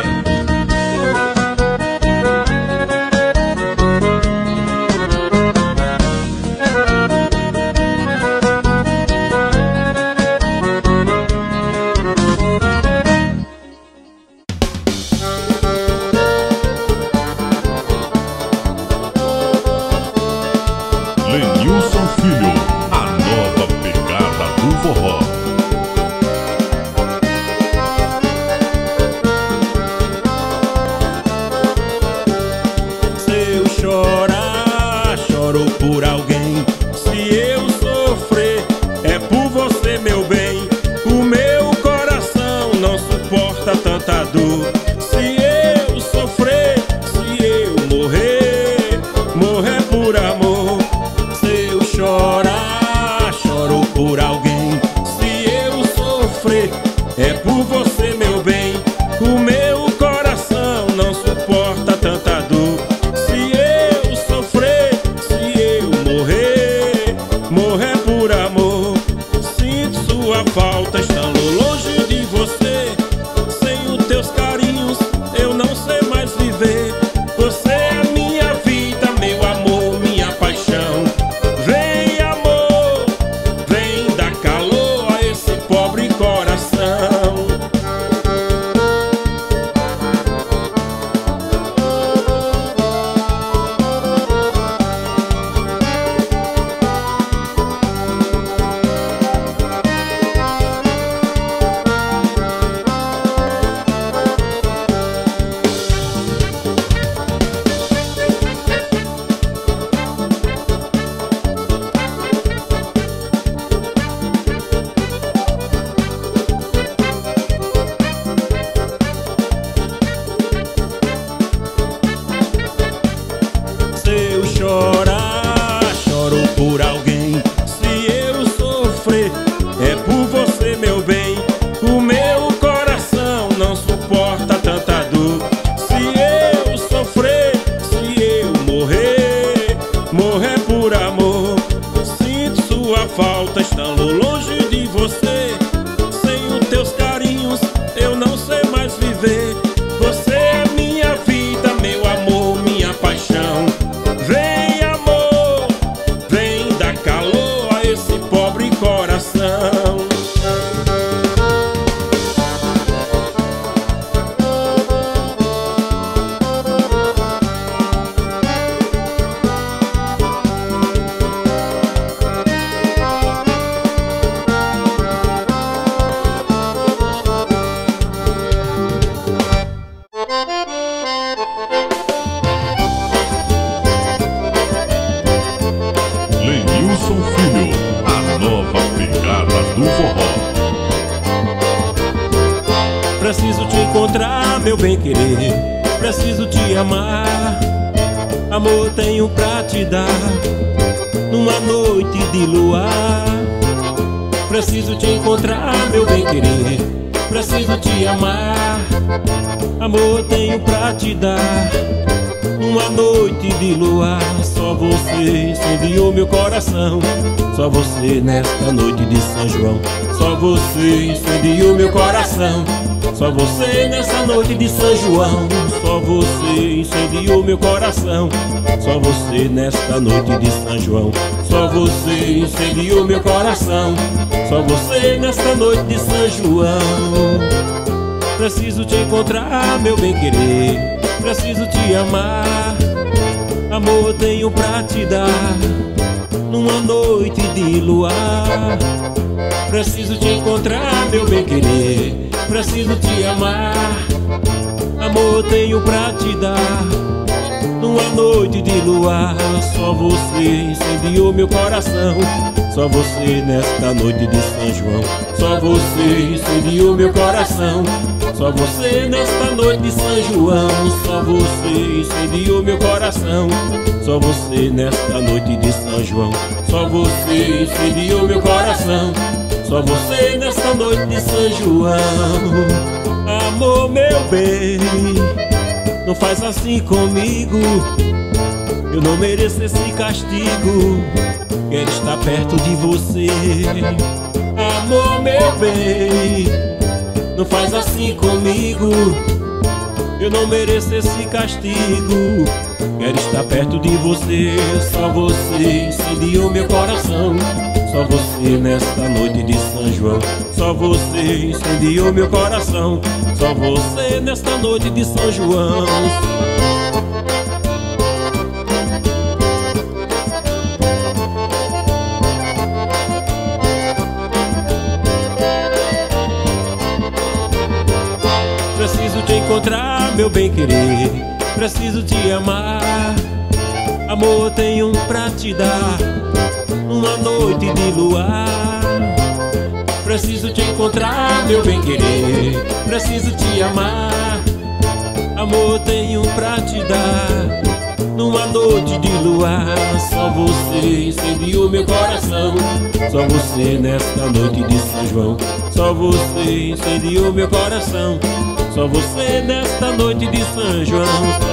Lenilson Filho, a nova pegada do forró. Se eu chorar, choro por alguém. Se eu sofrer, é por você, meu bem. O meu coração não suporta tanta dor. Se eu sofrer, se eu morrer, morrer por amor. Se eu chorar, choro por alguém. Se eu sofrer, é por você, meu bem. O meu coração não suporta tanta dor. Se eu sofrer, se eu morrer, morrer por amor. Sinto sua falta estando longe de você. Sem os teus carinhos eu não sei mais viver. Você é minha vida, meu amor, minha paixão. Vem amor, vem dar calor a esse pobre coração. Se eu chorar, choro por alguém. Se eu sofrer, é por você, meu bem. O meu coração não suporta tanta dor. Se eu sofrer, se eu morrer, morrer por amor. Sinto sua falta estando longe de você. Sem os teus carinhos eu não sei mais viver. Você é minha vida, meu amor, minha paixão. Vem amor, vem dar calor a esse pobre coração. Lenilson Filho, a nova pegada do forró. Preciso te encontrar, meu bem-querer. Preciso te amar. Amor tenho pra te dar numa noite de luar. Preciso te encontrar, meu bem-querer. Preciso te amar. Amor tenho pra te dar numa noite de luar. Só você incendiou meu coração. Só você nesta noite de São João. Só você incendiou meu coração. Só você nessa noite de São João. Só você incendiou meu coração. Só você nesta noite de São João. Só você incendiou meu coração. Só você nesta noite de São João. Preciso te encontrar, meu bem-querer. Preciso te amar. Amor tenho pra te dar numa noite de luar. Preciso te encontrar, meu bem-querer. Preciso te amar. Amor tenho pra te dar numa noite de luar. Só você incendiou meu coração. Só você nesta noite de São João. Só você incendiou meu coração. Só você nesta noite de São João. Só você incendiou meu coração. Só você nesta noite de São João. Só você incendiou meu coração. Só você nesta noite de São João. Amor, meu bem, Não faz assim comigo, eu não mereço esse castigo. Quero estar perto de você, amor, meu bem. Não faz assim comigo, eu não mereço esse castigo. Quero estar perto de você, só você incendiou meu coração. Só você nesta noite de São João. Só você incendiou meu coração. Só você nesta noite de São João. Preciso te encontrar, meu bem-querer. Preciso te amar. Amor, tenho pra te dar numa noite de luar. Preciso te encontrar, meu bem-querer. Preciso te amar. Amor, tenho pra te dar numa noite de luar. Só você incendiou meu coração. Só você nesta noite de São João. Só você incendiou meu coração. Só você nesta noite de São João.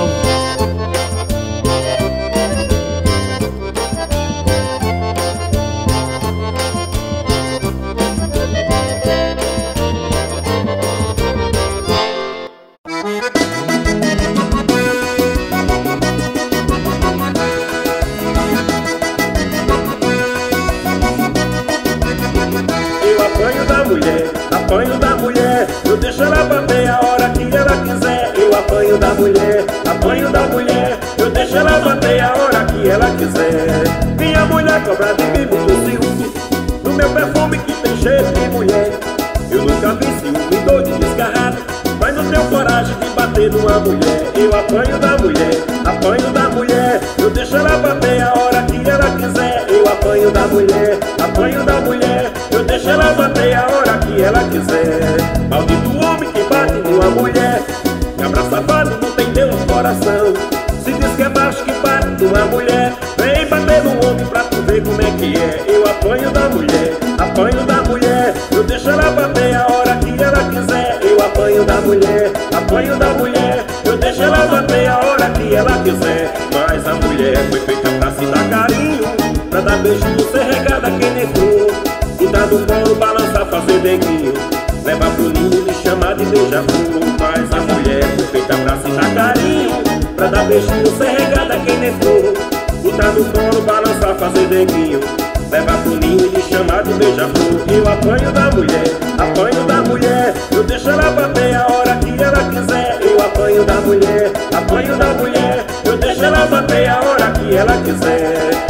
Apanho da mulher, eu deixo ela bater a hora que ela quiser. Eu apanho da mulher, eu deixo ela bater a hora que ela quiser. Minha mulher cobra de mim muito ciúme, do meu perfume que tem cheiro de mulher. Eu nunca vi ciúme doido desgarrado, mas não tenho coragem de bater numa mulher. Eu apanho da mulher, eu deixo ela bater a hora que ela quiser. Eu apanho da mulher, eu deixo ela bater a hora que ela quiser. Maldito homem que bate numa mulher, cabra safado não tem Deus no coração. Se diz que é macho que bate numa mulher, vem bater no homem pra tu ver como é que é. Eu apanho da mulher, eu deixo ela bater a hora que ela quiser. Eu apanho da mulher, eu deixo ela bater a hora que ela quiser. Mas a mulher foi feita pra se dar carinho, pra dar beijo no ser regada que nem flor. Cuidar do colo, balançar, fazer denguinho, leva pro ninho e chamar de beija-flor. Mas a mulher foi feita pra se dar carinho, pra dar beijo no ser regada que nem flor. Cuidar do colo, balançar, fazer denguinho, leva pro ninho e chamar de beija-flor. Eu apanho da mulher, eu deixo ela bater a hora que ela quiser. Eu apanho da mulher, eu deixo ela bater a hora que ela quiser.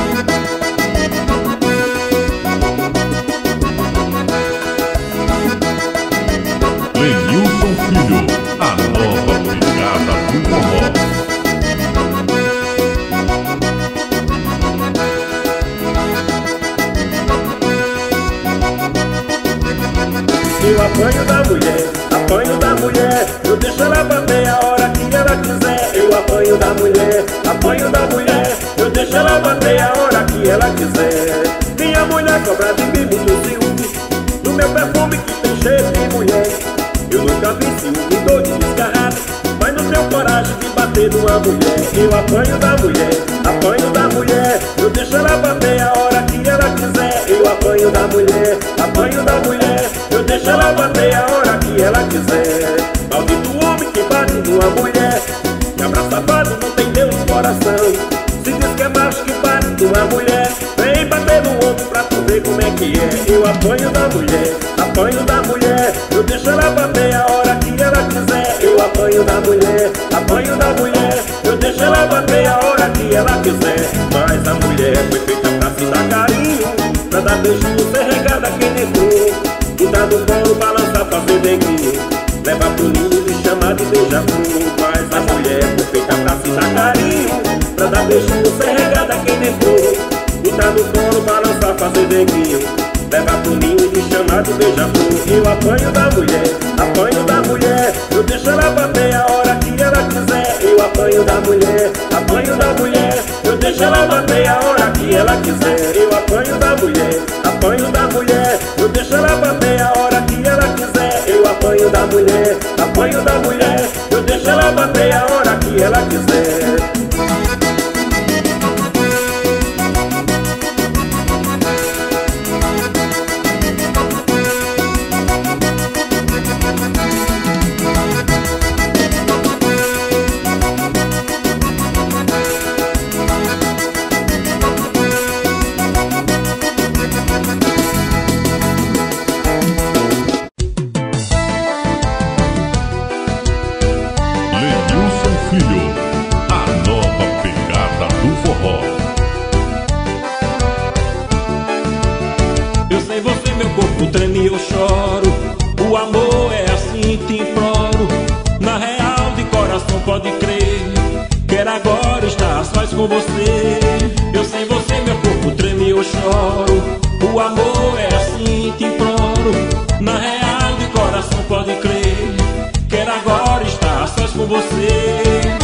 Lenilson Filho, a nova pegada do forró. Eu apanho da mulher, eu deixo ela bater a hora que ela quiser. Eu apanho da mulher, eu deixo ela bater a hora que ela quiser. Minha mulher cobra de mim muito ciúme, do meu perfume que tem cheiro de mulher. Eu nunca vi ciúme doido desgarrado, mas não tenho coragem de bater numa mulher. Eu apanho da mulher, eu deixo ela bater a hora que ela quiser. Eu apanho da mulher, eu deixo ela bater a hora que ela quiser. Maldito homem que bate numa mulher, cabra safado não tem Deus no coração. Se diz que é macho que bate numa mulher, vem bater no homem pra tu ver como é que é. Eu apanho da mulher, eu deixo ela bater a hora que ela quiser. Eu apanho da mulher, eu deixo ela bater a hora que ela quiser. Mas a mulher foi feita pra se dar carinho, pra dar beijo no ser regada que nem flor. Cuidar do colo, balançar, fazer denguinho, leva pro ninho e chamar de beija-flor. Mas a mulher foi feita pra se dar carinho, pra dar beijo no ser regada que nem flor. Cuidar do colo, balançar, fazer denguinho, leva pro ninho e chamar de beija-flor. Eu apanho da mulher, eu deixo ela bater a hora que ela quiser. Eu apanho da mulher, eu deixo ela bater a hora que ela quiser. Eu apanho da mulher, eu deixo ela bater a hora que ela quiser. Eu apanho da mulher, apanho da mulher, eu deixo ela bater a hora que ela quiser. Treme, eu choro, o amor é assim, te imploro. Na real de coração pode crer, quero agora estar sós com você. Eu sem você meu corpo treme, eu choro, o amor é assim, te imploro. Na real de coração pode crer, quero agora estar sós com você.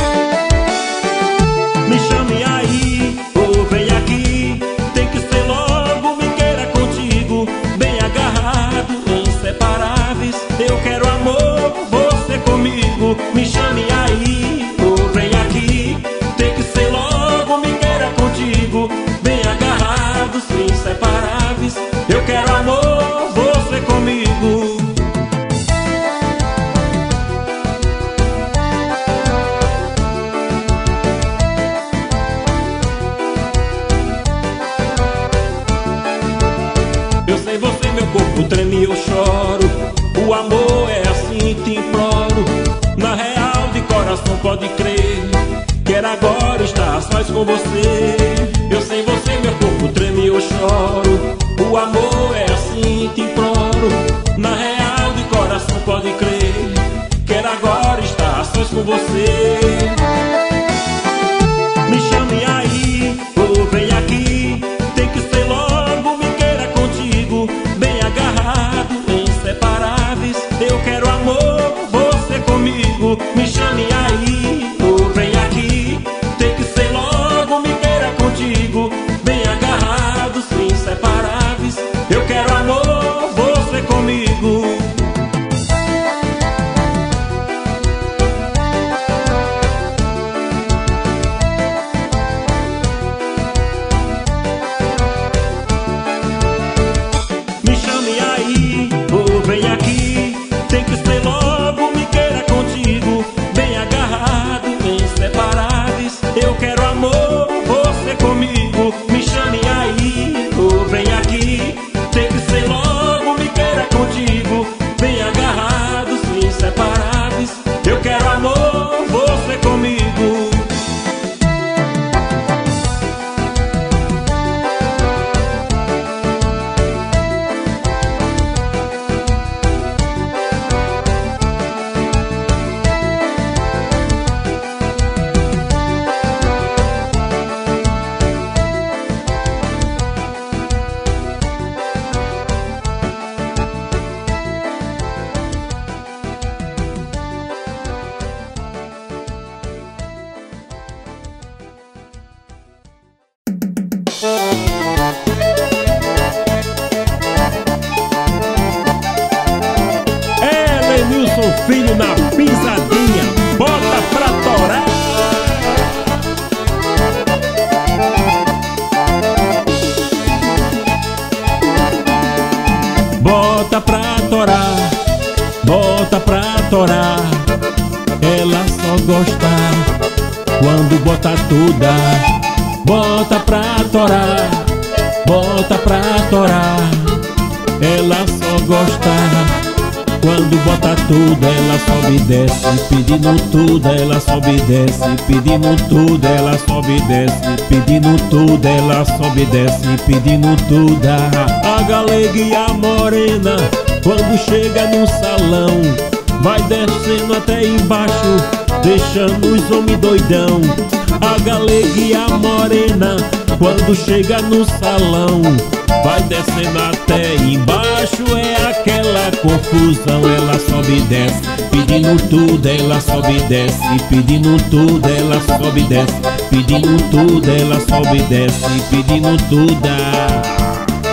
Me chame aí, ou vem aqui, tem que ser logo, me queira contigo, bem agarrado, inseparáveis. Eu quero amor, você comigo. Me chame aí, ou vem aqui, tem que ser logo, me queira contigo, bem agarrados, inseparáveis. Eu quero amor, você comigo. Corpo treme, eu choro, o amor é assim, te imploro. Na real de coração pode crer, quero agora estar sós com você. Eu sem você meu corpo treme, eu choro, o amor é assim, te imploro. Na real de coração pode crer, quero agora estar sós com você. Me chame aí, ou vem aqui, tem que ser logo, me queira contigo, bem agarrado, inseparáveis. Eu quero amor, você comigo. Me chame aí, ou vem aqui, tem que ser logo, me queira contigo, bem agarrados, inseparáveis. Eu quero amor, você comigo. Eu quero amor, você comigo. Me chame aí, ou vem aqui, tem que ser logo, me queira contigo, bem agarrados, inseparáveis. Eu quero amor, você comigo. Filho na pisadinha, bota pra torar. Bota pra torar, bota pra torar. Ela só gosta quando bota tudo. Bota pra torar, bota pra torar. Ela só gosta quando bota tudo. Ela sobe e desce, pedindo tudo. Ela sobe e desce, pedindo tudo. Ela sobe e desce, pedindo tudo. Ela sobe e desce, pedindo tudo. A galega e a morena, quando chega no salão, vai descendo até embaixo, deixando os homens doidão. A galega e a morena, quando chega no salão, vai descendo até embaixo, é aquela confusão. Ela sobe e desce, pedindo tudo. Ela sobe e desce, pedindo tudo. Ela sobe e desce, pedindo tudo. Ela sobe e desce, pedindo tudo.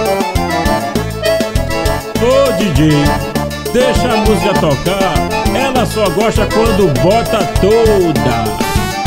Ô DJ, deixa a música tocar. Ela Ela só gosta quando bota toda.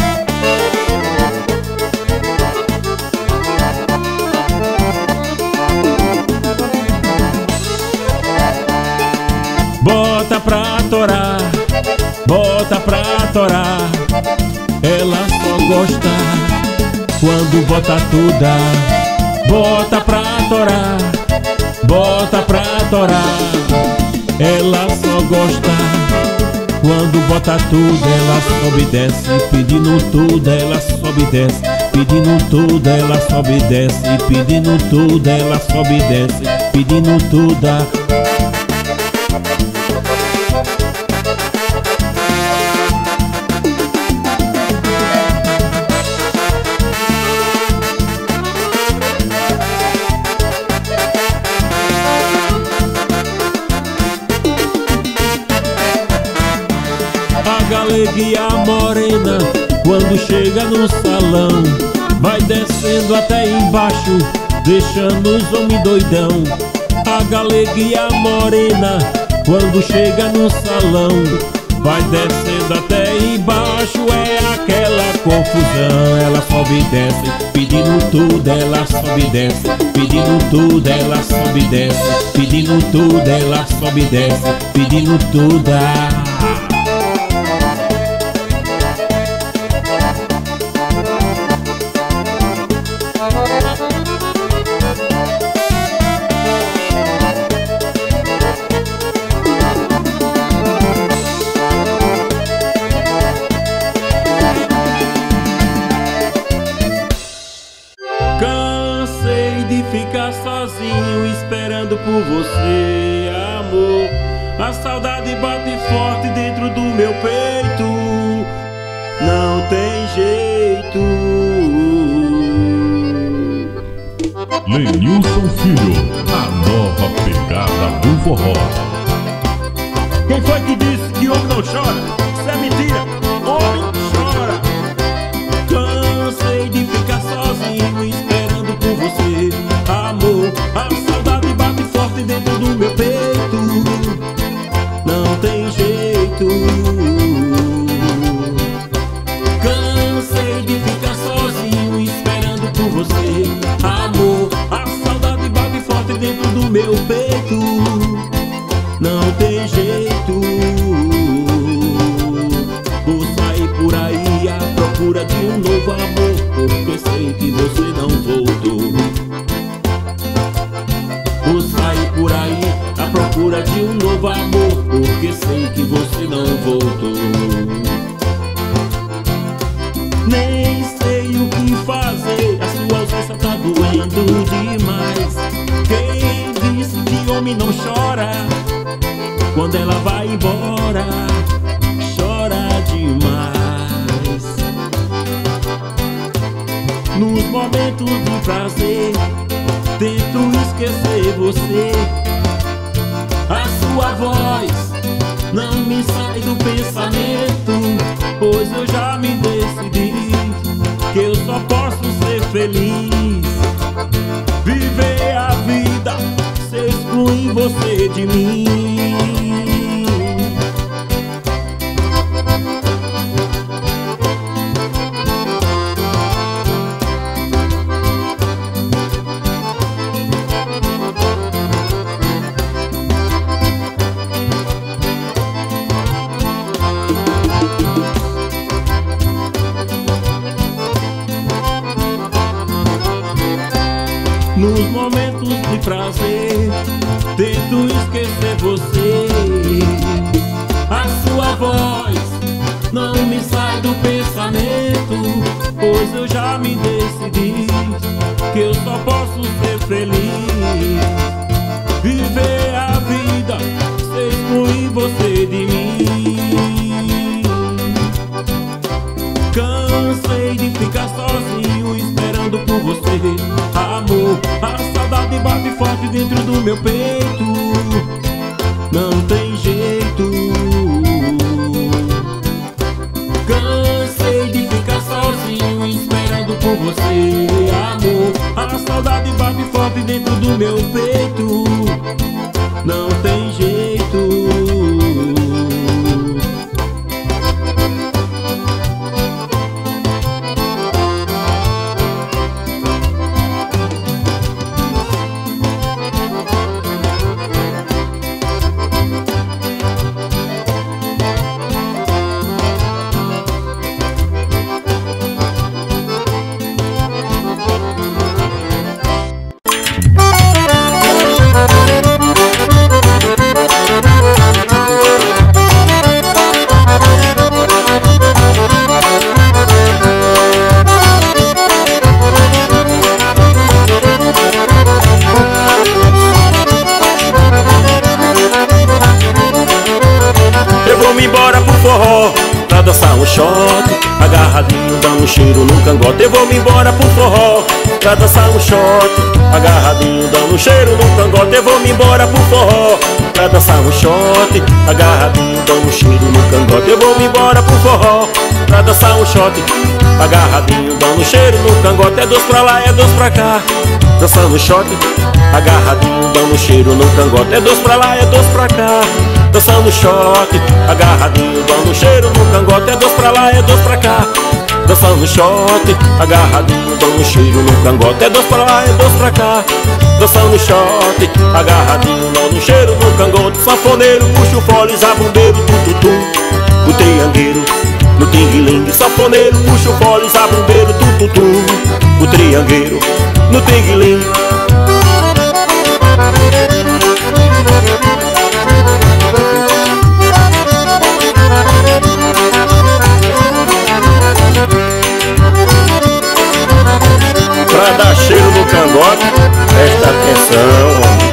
Bota pra torar, bota pra torar. Ela só gosta quando bota toda. Bota pra torar, bota pra torar. Ela só gosta quando bota tudo. Ela sobe e desce, pedindo tudo. Ela sobe e desce, pedindo tudo. Ela sobe e desce, pedindo tudo. Ela sobe e desce, pedindo tudo. A galega e a morena, quando chega no salão, vai descendo até embaixo, deixando os homens doidão. A galega e a morena, quando chega no salão, vai descendo até embaixo, é aquela confusão. Ela sobe e desce, pedindo tudo. Ela sobe e desce, pedindo tudo. Ela sobe e desce, pedindo tudo. Ela sobe e desce, pedindo tudo. Cansei de ficar sozinho esperando por você, amor. A saudade bate forte dentro do meu peito. Não tem jeito. Lenilson Filho, a nova pegada do forró. Quem foi que disse que homem não chora? Isso é mentira, homem chora. Cansei de ficar sozinho esperando por você, amor. A saudade bate forte dentro do meu peito. Não tem jeito. Cansei de ficar sozinho esperando por você, amor. A saudade bate forte dentro do meu peito. Não tem jeito. Vou sair por aí à procura de um novo amor, porque sei que você não voltou. Vou sair por aí à procura de um novo amor, porque sei que você não voltou. Nem sei o que fazer, a sua ausência tá doendo demais. Quem disse que homem não chora quando ela vai embora? Chora demais. Nos momentos de prazer, tento esquecer você. A sua voz não me sai do pensamento, pois eu já me decidi que eu só posso ser feliz. Viver a vida se excluir você de mim. Nos momentos de prazer, tento esquecer você. A sua voz não me sai do pensamento, pois eu já me decidi que eu só posso ser feliz. Viver a vida sem excluir você de mim. Cansei de ficar sozinho esperando por você, amor. A saudade bate forte dentro do meu peito. Não tem jeito. Cansei de ficar sozinho esperando por você, amor. A saudade bate forte dentro do meu peito. Não tem jeito. cangote. Eu vou-me embora pro forró pra dançar um shot, agarradinho dando cheiro no cangote. Eu vou-me embora pro forró pra dançar um shot, agarradinho dando cheiro no cangote. Eu vou-me embora pro forró pra dançar um shot, agarradinho dando cheiro no cangote. É dois pra lá, é dois pra cá, dançando shot, agarradinho dando cheiro no cangote. É dois pra lá, é dois pra cá, dançando shot, agarradinho dando cheiro no cangote. É dois pra lá, é dois pra cá, dançando shot, agarradinho dando cheiro no cangote. É dois pra lá, é dois pra cá, dançando shot, agarradinho dando cheiro no cangote. Sanfoneiro, puxa o fole, zabumbeiro, tututum, o triangueiro no ting-ling. Sanfoneiro, puxa o fole, zabumbeiro, tututum, o triangueiro no ting-ling. Pra dar cheiro no cangote, presta atenção.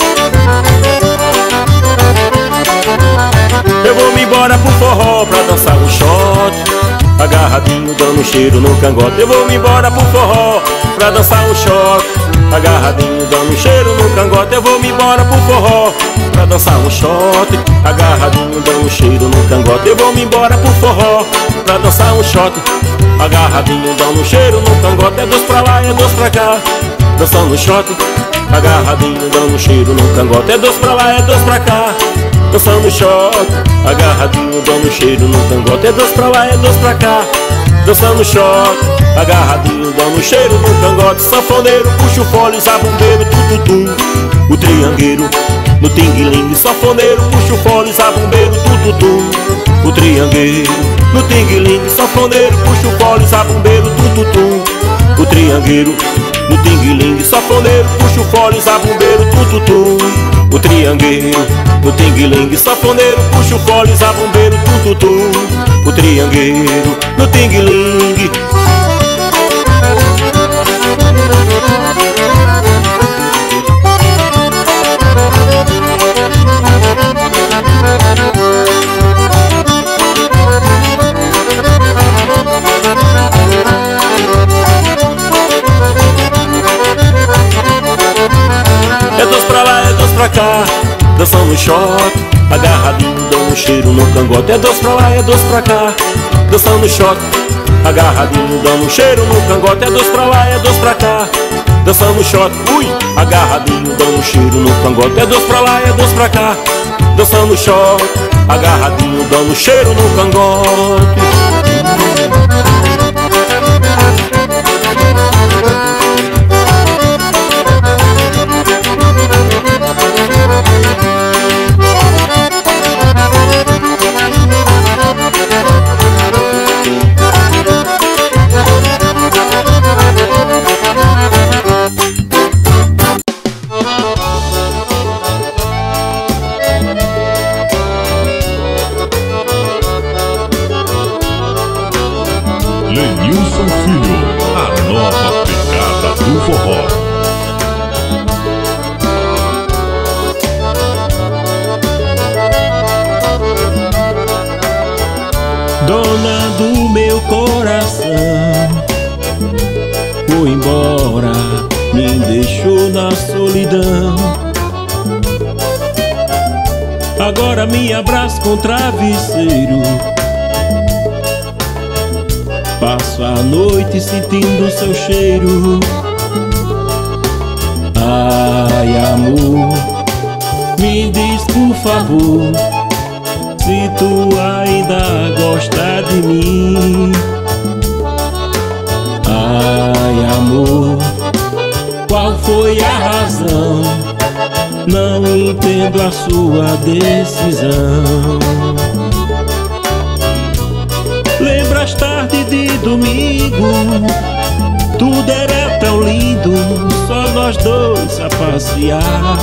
Eu vou-me embora pro forró pra dançar um shot, agarradinho dando cheiro no cangote. Eu vou-me embora pro forró pra dançar um shot, agarradinho dando cheiro no cangote. Eu vou-me embora pro forró pra dançar um shot, agarradinho dando cheiro no cangote. Eu vou-me embora pro forró pra dançar um shot, agarradinho dando cheiro no cangote. É dois pra lá, é dois pra cá, dançando shot, agarradinho dando cheiro no cangote. É dois pra lá, é dois pra cá, dançando shot, agarradinho dando cheiro no cangote. É dois pra lá, é dois pra cá, dançando shot, agarradinho dando cheiro no cangote. Sanfoneiro, puxa o fole, zabumbeiro, tututum, o triangueiro no ting-ling. Sanfoneiro, puxa o fole, zabumbeiro, tututum, o triangueiro no ting-ling. Sanfoneiro, puxa o fole, zabumbeiro, tututum, o triangueiro no ting-ling. Sanfoneiro, puxa o fole, zabumbeiro, tututum, o triangueiro no ting-ling. Sanfoneiro, puxa o fole, zabumbeiro, tututum, o triangueiro no ting-ling. É dois pra lá, é dois pra cá, dançando shot, agarradinho dando cheiro no cangote. É dois pra lá, é dois pra cá, dançando shot, agarradinho dando cheiro no cangote. É dois pra lá, é dois pra cá, dançando shot, ui, agarradinho dando cheiro no cangote. É dois pra lá, é dois pra cá, dançando shot, agarradinho dando cheiro no cangote. Lenilson Filho, a nova pegada do forró. Dona do meu coração, foi embora, me deixou na solidão. Agora me abraça com travesseiro, passo a noite sentindo seu cheiro. Ai, amor, me diz por favor, se tu ainda gosta de mim. Ai, amor, qual foi a razão? Não entendo a sua decisão. Lembra as tardes de domingo, tudo era tão lindo, só nós dois a passear.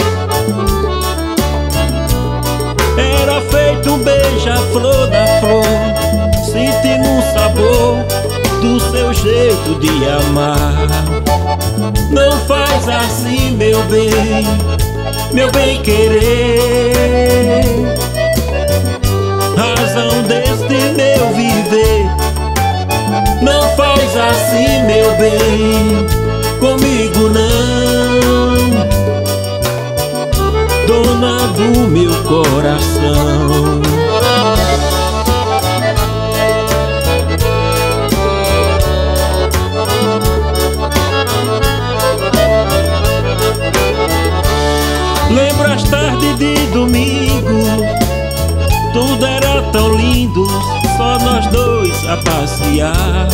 Era feito um beija-flor da flor, sentindo um sabor do seu jeito de amar. Não faz assim, meu bem querer, razão deste meu viver. Não faz assim, assim, meu bem, comigo não, dona do meu coração. Lembro as tardes de domingo, tudo era tão lindo, só nós dois a passear.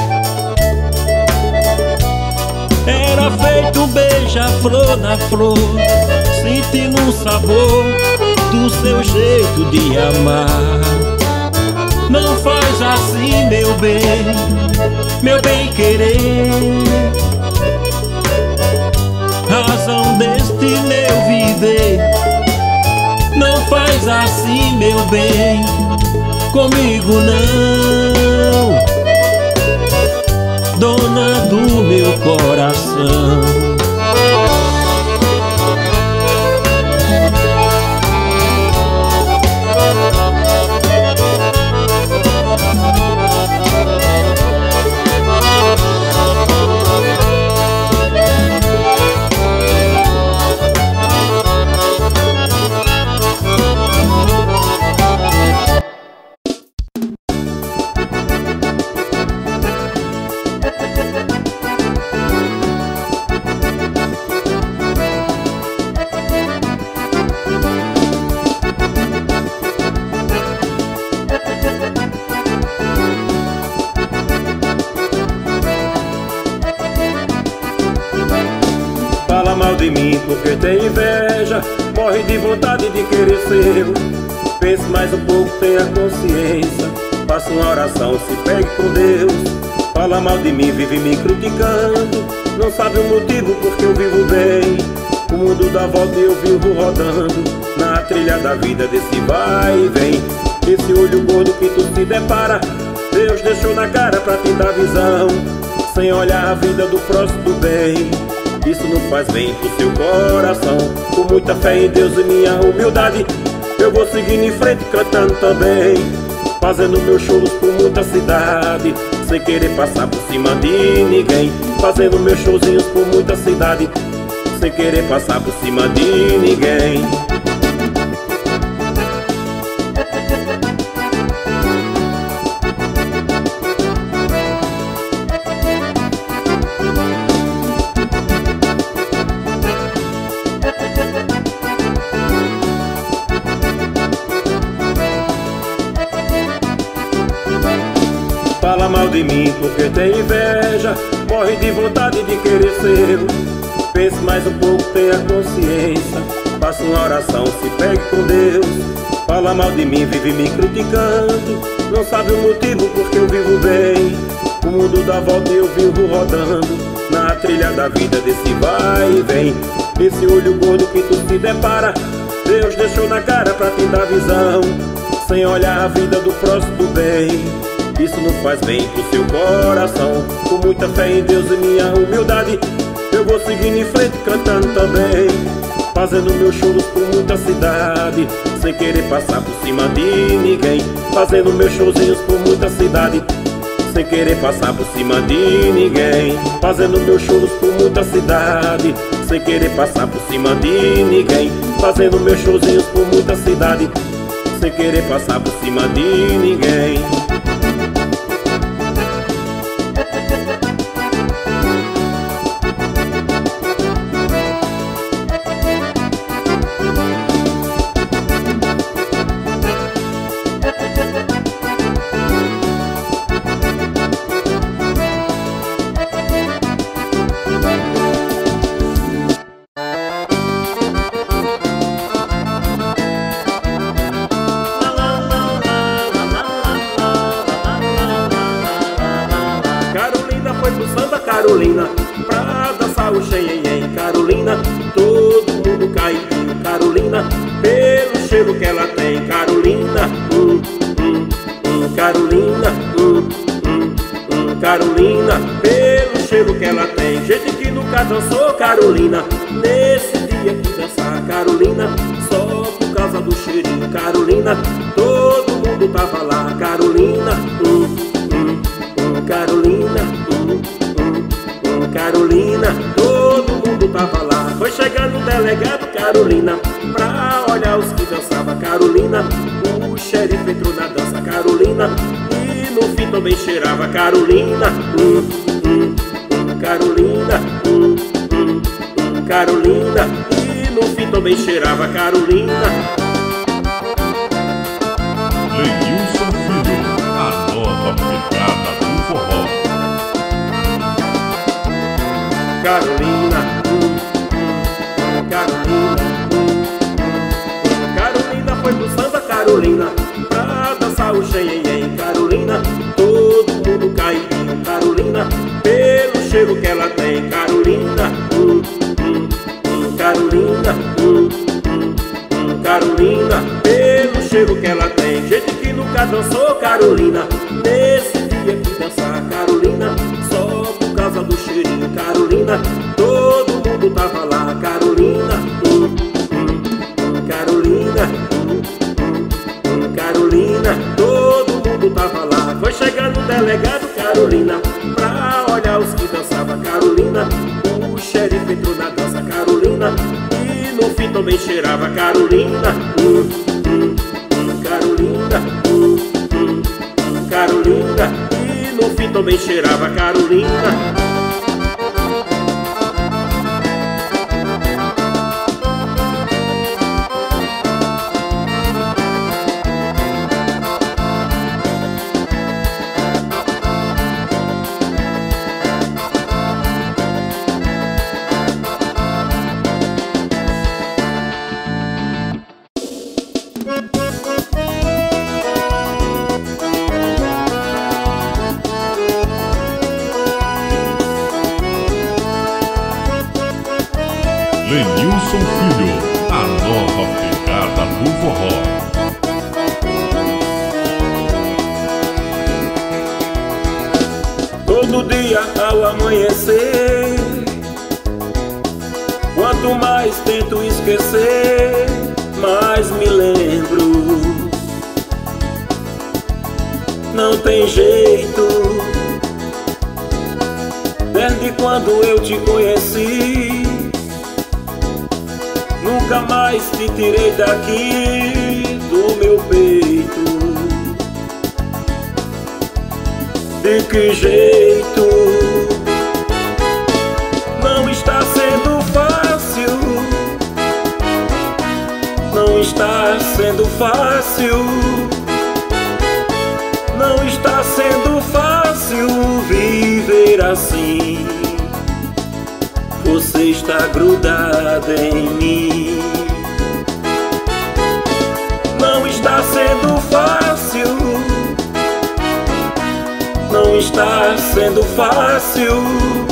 Era feito um beija-flor na flor, sentindo o sabor do seu jeito de amar. Não faz assim, meu bem querer, razão deste meu viver. Não faz assim, meu bem, comigo não, dona do meu coração. Fala mal de mim porque tem inveja, morre de vontade de querer seu. Pense mais um pouco, tenha consciência, faça uma oração, se pegue com Deus. Fala mal de mim, vive me criticando, não sabe o motivo porque eu vivo bem. O mundo dá volta e eu vivo rodando na trilha da vida desse vai e vem. Esse olho gordo que tu se depara, Deus deixou na cara pra te dar visão, sem olhar a vida do próximo do bem. Isso não faz bem pro seu coração. Com muita fé em Deus e minha humildade, eu vou seguindo em frente cantando também, fazendo meus shows por muita cidade, sem querer passar por cima de ninguém. Fazendo meus showzinhos por muita cidade, sem querer passar por cima de ninguém. Fala mal de mim porque tem inveja, morre de vontade de querer seu. Pense mais um pouco, tenha consciência, faça uma oração, se pegue com Deus. Fala mal de mim, vive me criticando, não sabe o motivo porque eu vivo bem. O mundo dá volta e eu vivo rodando na trilha da vida desse vai e vem. Esse olho gordo que tu se depara, Deus deixou na cara pra te dar visão, sem olhar a vida do próximo do bem. Isso não faz bem pro seu coração. Com muita fé em Deus e minha humildade, eu vou seguindo em frente cantando também, fazendo meus shows por muita cidade, sem querer passar por cima de ninguém. Fazendo meus showzinhos por muita cidade, sem querer passar por cima de ninguém. Fazendo meus shows por muita cidade, sem querer passar por cima de ninguém. Fazendo meus showzinhos por muita cidade, sem querer passar por cima de ninguém. Carolina, pra dançar o xenhenhen. Carolina, todo mundo caiu. Carolina, pelo cheiro que ela tem. Carolina, Carolina, Carolina, pelo cheiro que ela tem. Gente que nunca dançou Carolina, nesse dia que dançar Carolina, só por causa do cheirinho. Carolina, todo mundo tava lá. Carolina, Carolina, tava lá. Foi chegando o delegado Carolina pra olhar os que dançava Carolina. O xerife entrou na dança Carolina e no fim também cheirava Carolina. Carolina, Carolina, e no fim também cheirava Carolina. Lenilson Filho, a nova pegada do forró. Carolina, Carolina, Carolina foi pro samba Carolina pra dançar o xenhenhen Carolina. Todo mundo caidinho Carolina pelo cheiro que ela tem Carolina. Carolina, Carolina, pelo cheiro que ela tem. Gente que nunca dançou Carolina, nesse dia que dançar Carolina, só por causa do cheirinho Carolina. Todo mundo tava lá Carolina. Carolina, Carolina, todo mundo tava lá. Foi chegando o delegado Carolina pra olhar os que dançava Carolina. O xerife entrou na dança Carolina e no fim também cheirava Carolina. Carolina, Carolina, e no fim também cheirava Carolina. Lenilson Filho, a nova pegada do forró. Todo dia ao amanhecer, quanto mais tento esquecer, mais me lembro. Não tem jeito, desde quando eu te conheci, nunca mais te tirei daqui do meu peito. De que jeito? Não está sendo fácil, não está sendo fácil, não está sendo fácil viver assim. Você está grudada em mim. Não está sendo fácil, não está sendo fácil,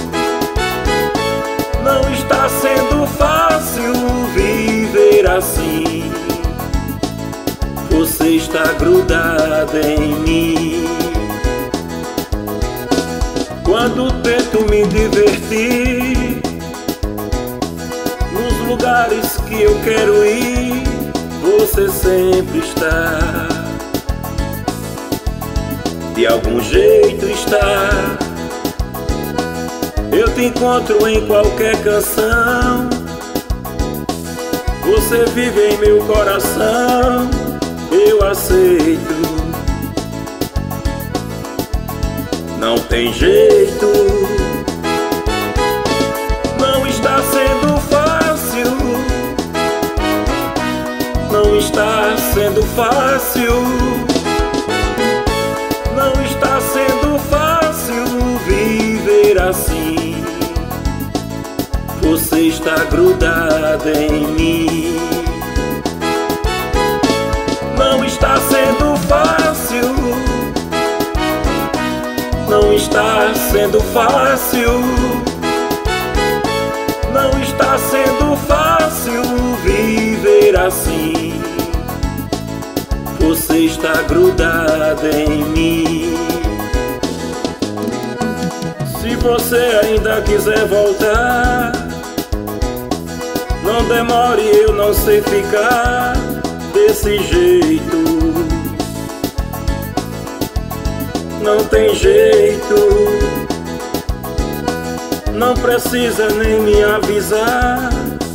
não está sendo fácil viver assim. Você está grudada em mim. Quando tento me divertir nos lugares que eu quero ir, você sempre está. De algum jeito está. Eu te encontro em qualquer canção. Você vive em meu coração. Eu aceito. Não tem jeito. Não está sendo fácil, não está sendo fácil, não está sendo fácil viver assim. Você está grudada em mim. Não está sendo fácil, não está sendo fácil, não está sendo fácil viver assim. Você está grudada em mim. Se você ainda quiser voltar, não demore, eu não sei ficar desse jeito. Não tem jeito, não precisa nem me avisar.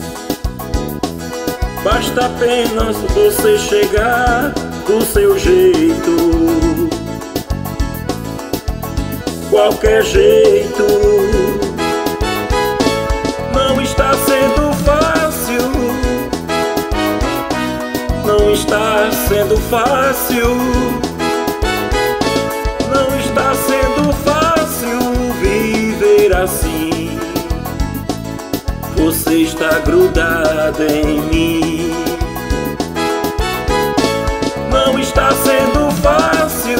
Basta apenas você chegar do seu jeito, qualquer jeito. Não está sendo fácil, não está sendo fácil, não está sendo fácil viver assim. Você está grudada em mim. Não está sendo fácil,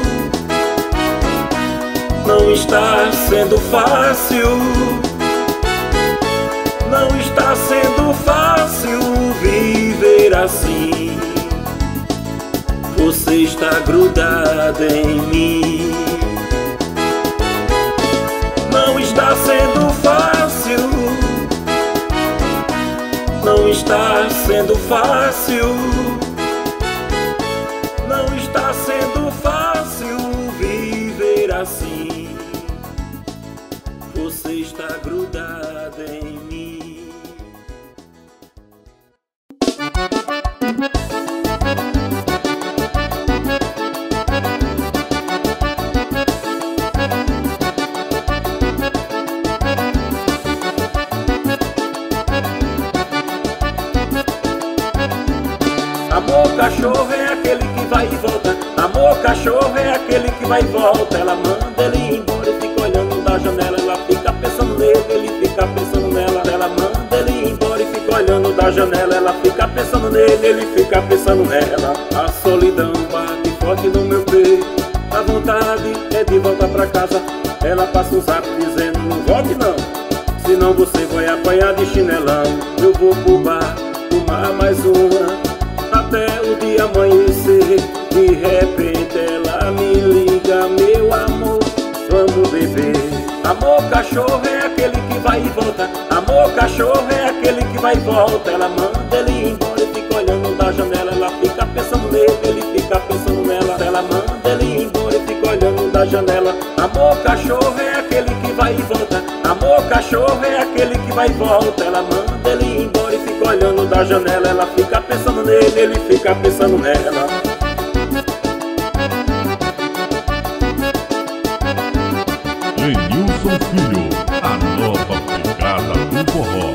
não está sendo fácil, não está sendo fácil viver assim. Você está grudada em mim. Não está sendo fácil, não está sendo fácil, não está sendo fácil viver assim. Você está grudada em mim. Amor cachorro é aquele que vai e volta. Amor cachorro é aquele que vai e volta. Ela manda ele embora e fica olhando da janela. Ela fica pensando nele, ele fica pensando nela. Ela manda ele embora e fica olhando da janela. Ela fica pensando nele, ele fica pensando nela. A solidão bate forte no meu peito. A vontade é de voltar pra casa. Ela passa um zap dizendo: não volte não, senão você vai apanhar de chinelão. Eu vou pro bar, tomar mais uma, até o dia amanhecer. De repente ela me liga: meu amor, vamos beber. Amor cachorro é aquele que vai e volta. Amor cachorro é aquele que vai e volta. Ela manda ele embora e fica olhando da janela. Ela fica pensando nele, ele fica pensando nela. Ela manda ele embora e fica olhando da janela. Amor cachorro é aquele que vai e volta. Amor cachorro é aquele que vai e volta. Ela manda ele embora e fica olhando da janela. Ela fica pensando nele, ele fica pensando nela. Lenilson Filho, a nova pegada do forró.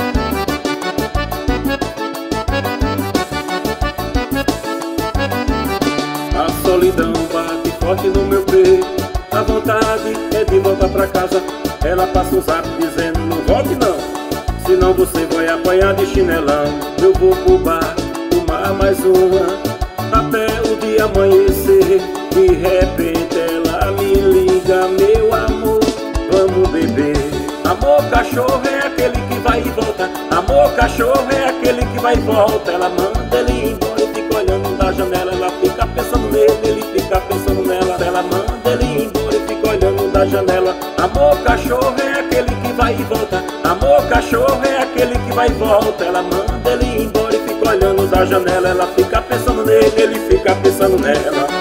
A solidão bate forte no meu peito. A vontade é de voltar pra casa. Ela passa um zap dizendo: não volte não, senão você vai apanhar de chinelão. Eu vou pro bar, tomar mais uma, até o dia amanhecer. De repente ela me liga: meu amor, vamos beber. Amor cachorro é aquele que vai e volta. Amor cachorro é aquele que vai e volta. Ela manda ele embora e fica olhando da janela. Ela fica pensando nele, ele fica pensando nela. Ela manda ele embora e fica olhando da janela. Amor cachorro é aquele que vai e volta. Amor cachorro é aquele que vai e volta. Ela manda ele embora e fica olhando da janela. Ela fica pensando nele, ele fica pensando nela.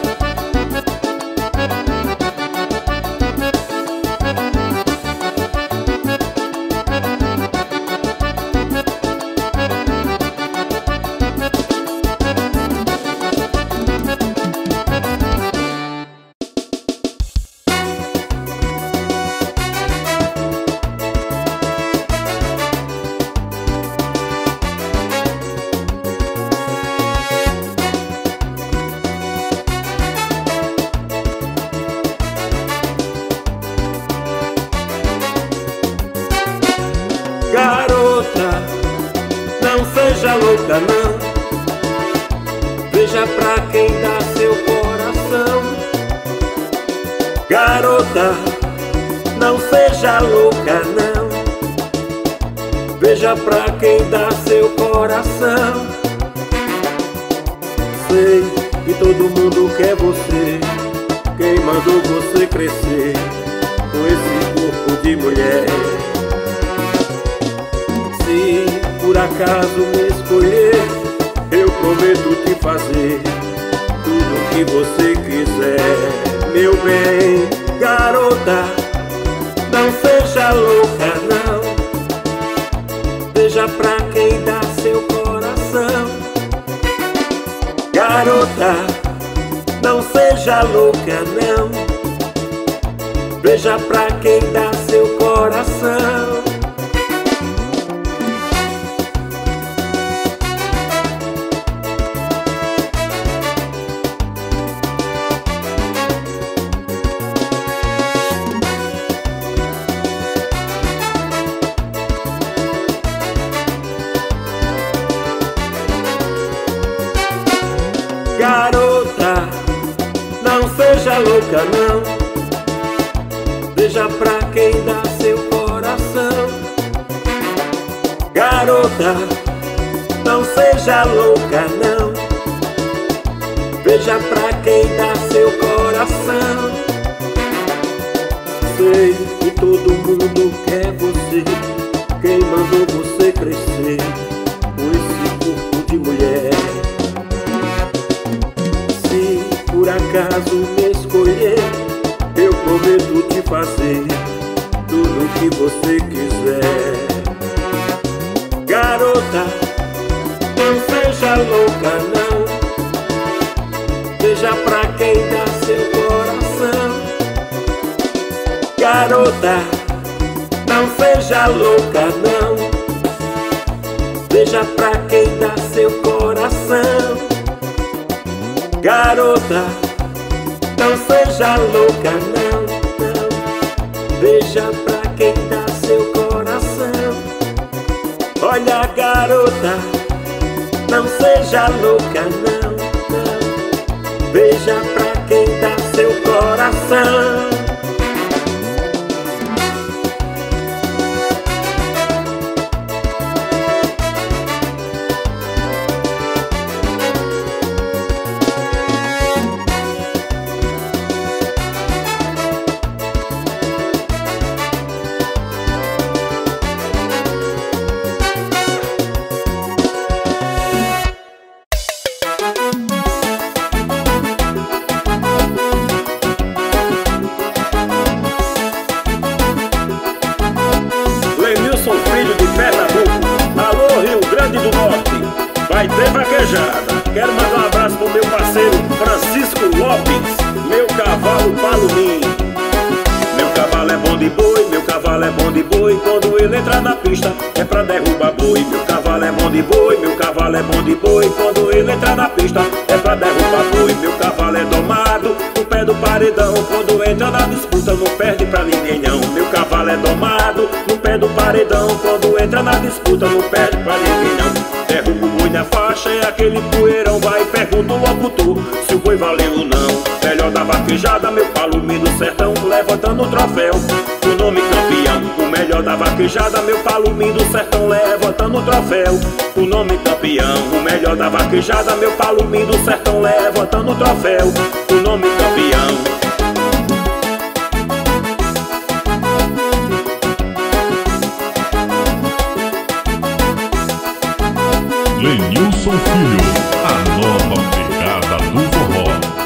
Garota, não seja louca não, veja pra quem dá seu coração. Garota, não seja louca não, veja pra quem dá seu coração. Sei que todo mundo quer você, quem mandou você crescer com esse corpo de mulher? Se por acaso me escolher, eu prometo te fazer tudo o que você quiser. Meu bem, garota, não seja louca não. Veja pra quem dá seu coração. Garota, não seja louca não. Veja pra quem dá seu coração. Garota, não seja louca não. Veja pra quem dá seu coração. Garota, não seja louca não. Veja pra quem dá seu coração. Sei que todo mundo quer você. Quem mandou você crescer com esse corpo de mulher? Por acaso me escolher, eu prometo te fazer tudo o que você quiser. Garota, não seja louca não. Veja pra quem dá seu coração. Garota, não seja louca não. Veja pra quem dá seu coração. Garota, não seja louca não, não. Veja pra quem dá seu coração. Olha, garota, não seja louca não, não. Veja pra quem dá seu coração. Vai ter vaquejada. Quero mandar um abraço pro meu parceiro Francisco Lopes, meu cavalo Palomim. Meu cavalo é bom de boi, meu cavalo é bom de boi. Quando ele entra na pista é pra derrubar boi. Meu cavalo é bom de boi, meu cavalo é bom de boi. Quando ele entra na pista é pra derrubar boi. Meu cavalo é domado no pé do paredão. Quando entra na disputa não perde pra ninguém não. Meu cavalo é domado no pé do paredão. Quando entra na disputa não perde pra ninguém não. Derruba o boi na faixa, é aquele poeirão. Vai, pergunta logo tu se o boi valeu ou não. Melhor da vaquejada, meu Palomim do sertão, levantando o troféu, o nome campeão. O melhor da vaquejada, meu Palomim do sertão, levantando o troféu, o nome campeão. O melhor da vaquejada, meu Palomim do sertão, levantando o troféu, o nome campeão. Lenilson Filho, a nova pegada do forró.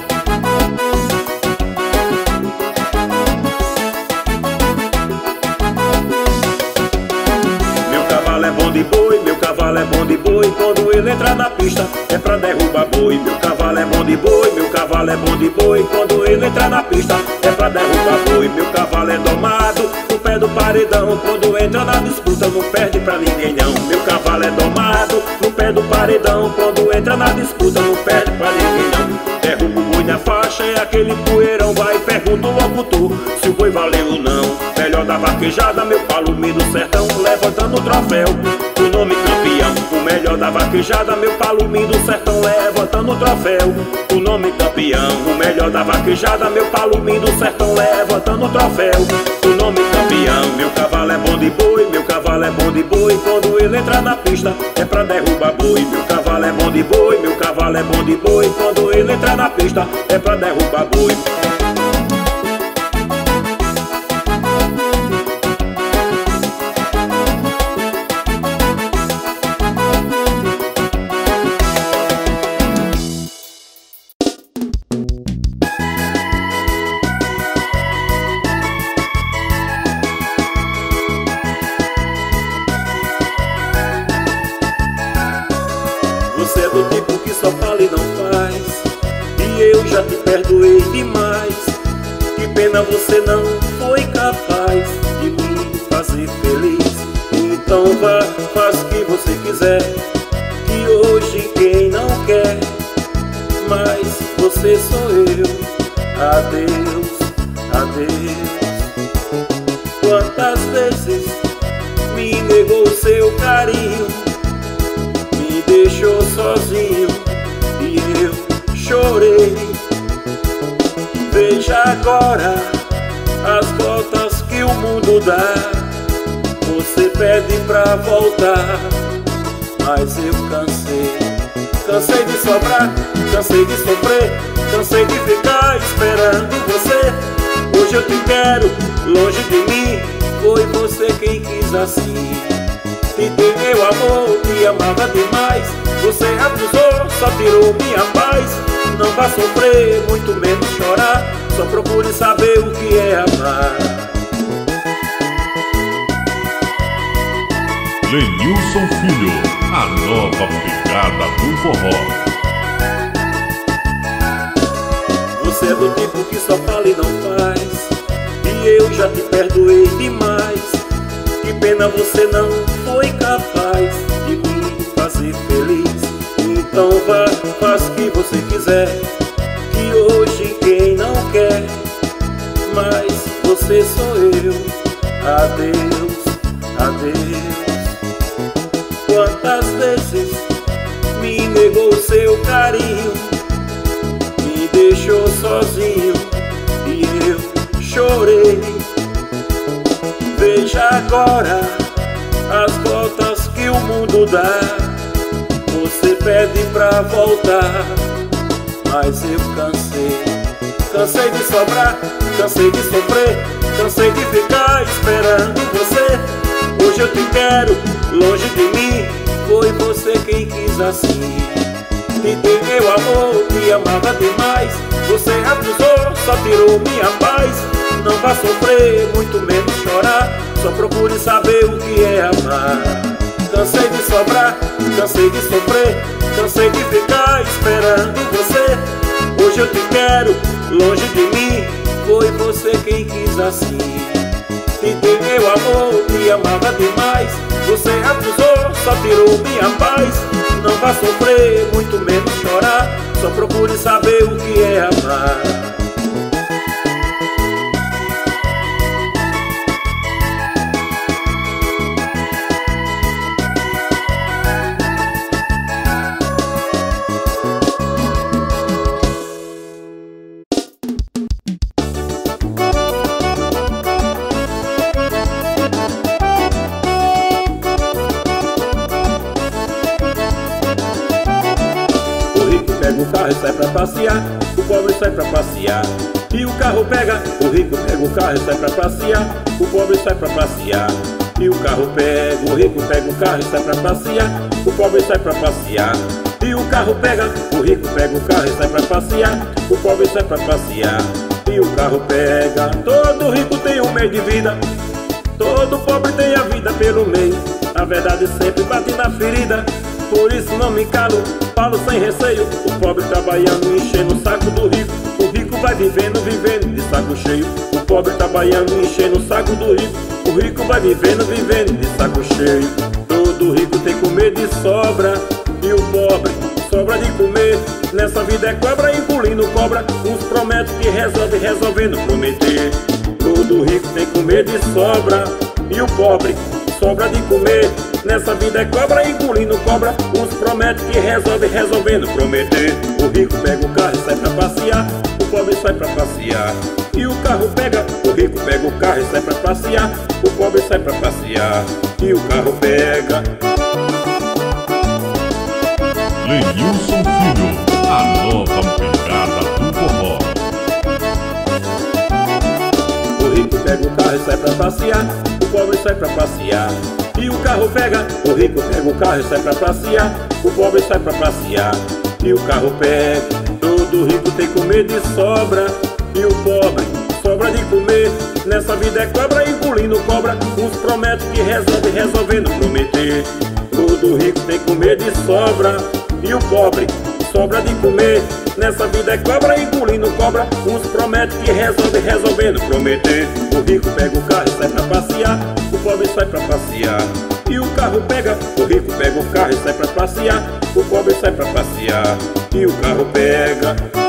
Meu cavalo é bom de boi, meu cavalo é bom de boi. Quando ele entra na pista é pra derrubar boi. Meu cavalo é bom de boi, meu cavalo é bom de boi. Quando ele entra na pista é pra derrubar boi. Meu cavalo é domado no pé do paredão. Quando entra na disputa não perde pra ninguém não. Meu cavalo é domado no pé do paredão. Quando entra na disputa não perde pra ninguém não. Derruba o boi na faixa, é aquele poeirão. Vai, pergunta logo tu se o boi valeu ou não. Melhor da vaquejada, meu Palomim do sertão, levantando o troféu, o nome campeão. O melhor da vaquejada, meu Palomim do sertão, levantando o troféu, o nome campeão. O melhor da vaquejada, meu Palomim do sertão, levantando o troféu, o nome campeão. Meu cavalo é bom de boi, meu cavalo é bom de boi. Quando ele entra na pista é pra derrubar boi. Meu cavalo é bom de boi, meu cavalo é bom de boi. Quando ele entra na pista é pra derrubar boi. pena você não foi capaz de me fazer feliz. Então vá, faça o que você quiser, que hoje quem não quer mais você sou eu. Adeus, adeus. Quantas vezes me negou seu carinho, me deixou sozinho e eu chorei. Veja agora as voltas que o mundo dá. Você pede pra voltar, mas eu cansei. Cansei de sobrar, cansei de sofrer, cansei de ficar esperando você. Hoje eu te quero longe de mim, foi você quem quis assim. Te dei meu amor, te amava demais, você abusou, só tirou minha paz. Não vá sofrer, muito menos chorar, só procure saber o que é amar. Lenilson Filho, a nova pegada do forró. Você é do tipo que só fala e não faz, e eu já te perdoei demais. Que pena você não foi capaz de me fazer feliz. Então vá, faça o que você quiser, que hoje quem não quer mais você sou eu. Adeus, adeus. Quantas vezes me negou seu carinho, me deixou sozinho e eu chorei. Veja agora as voltas que o mundo dá. Você pede pra voltar, mas eu cansei. Cansei de sobrar, cansei de sofrer, cansei de ficar esperando você. Hoje eu te quero longe de mim, foi você quem quis assim. Te dei meu amor, te amava demais, você abusou, só tirou minha paz. Não vá sofrer, muito menos chorar, só procure saber o que é amar. Cansei de sobrar, cansei de sofrer, cansei de ficar esperando você. Hoje eu te quero longe de mim, foi você quem quis assim. Te dei meu amor, te amava demais, você abusou, só tirou minha paz. Não vá sofrer, muito menos chorar, só procure saber o que é amar. Pega o carro e sai pra passear, o pobre sai pra passear. E o carro pega, o rico pega o carro e sai pra passear, o pobre sai pra passear. E o carro pega, o rico pega o carro e sai pra passear, o pobre sai pra passear. E o carro pega, o rico pega o carro e sai pra passear, o pobre sai pra passear. E o carro pega, todo rico tem um meio de vida, todo pobre tem a vida pelo meio. A verdade sempre bate na ferida, por isso não me calo, falo sem receio. O pobre trabalhando, enchendo o saco do rico, o rico vai vivendo, vivendo de saco cheio. O pobre trabalhando, enchendo o saco do rico, o rico vai vivendo, vivendo de saco cheio. Todo rico tem comer de sobra, e o pobre sobra de comer. Nessa vida é cobra engolindo cobra, uns prometem que resolve, resolvendo prometer. Todo rico tem comer de sobra, e o pobre sobra de comer. Nessa vida é cobra engolindo cobra, uns promete que resolve, resolvendo prometer. O rico pega o carro e sai pra passear, o pobre sai pra passear. E o carro pega, o rico pega o carro e sai pra passear, o pobre sai pra passear. E o carro pega. Lenilson Filho, a nova pegada do forró. O rico pega o carro e sai pra passear, o pobre sai pra passear. E o carro pega, o rico pega o carro e sai pra passear, o pobre sai pra passear. E o carro pega, todo rico tem comer de sobra, e o pobre sobra de comer. Nessa vida é cobra engolindo cobra, uns prometem que resolve, resolvendo prometer. Todo rico tem comer de sobra, e o pobre sobra de comer. Nessa vida é cobra engolindo cobra. Uns prometem que resolve, resolvendo prometer. O rico pega o carro e sai pra passear, o pobre sai pra passear. E o carro pega, o rico pega o carro e sai pra passear, o pobre sai pra passear. E o carro pega.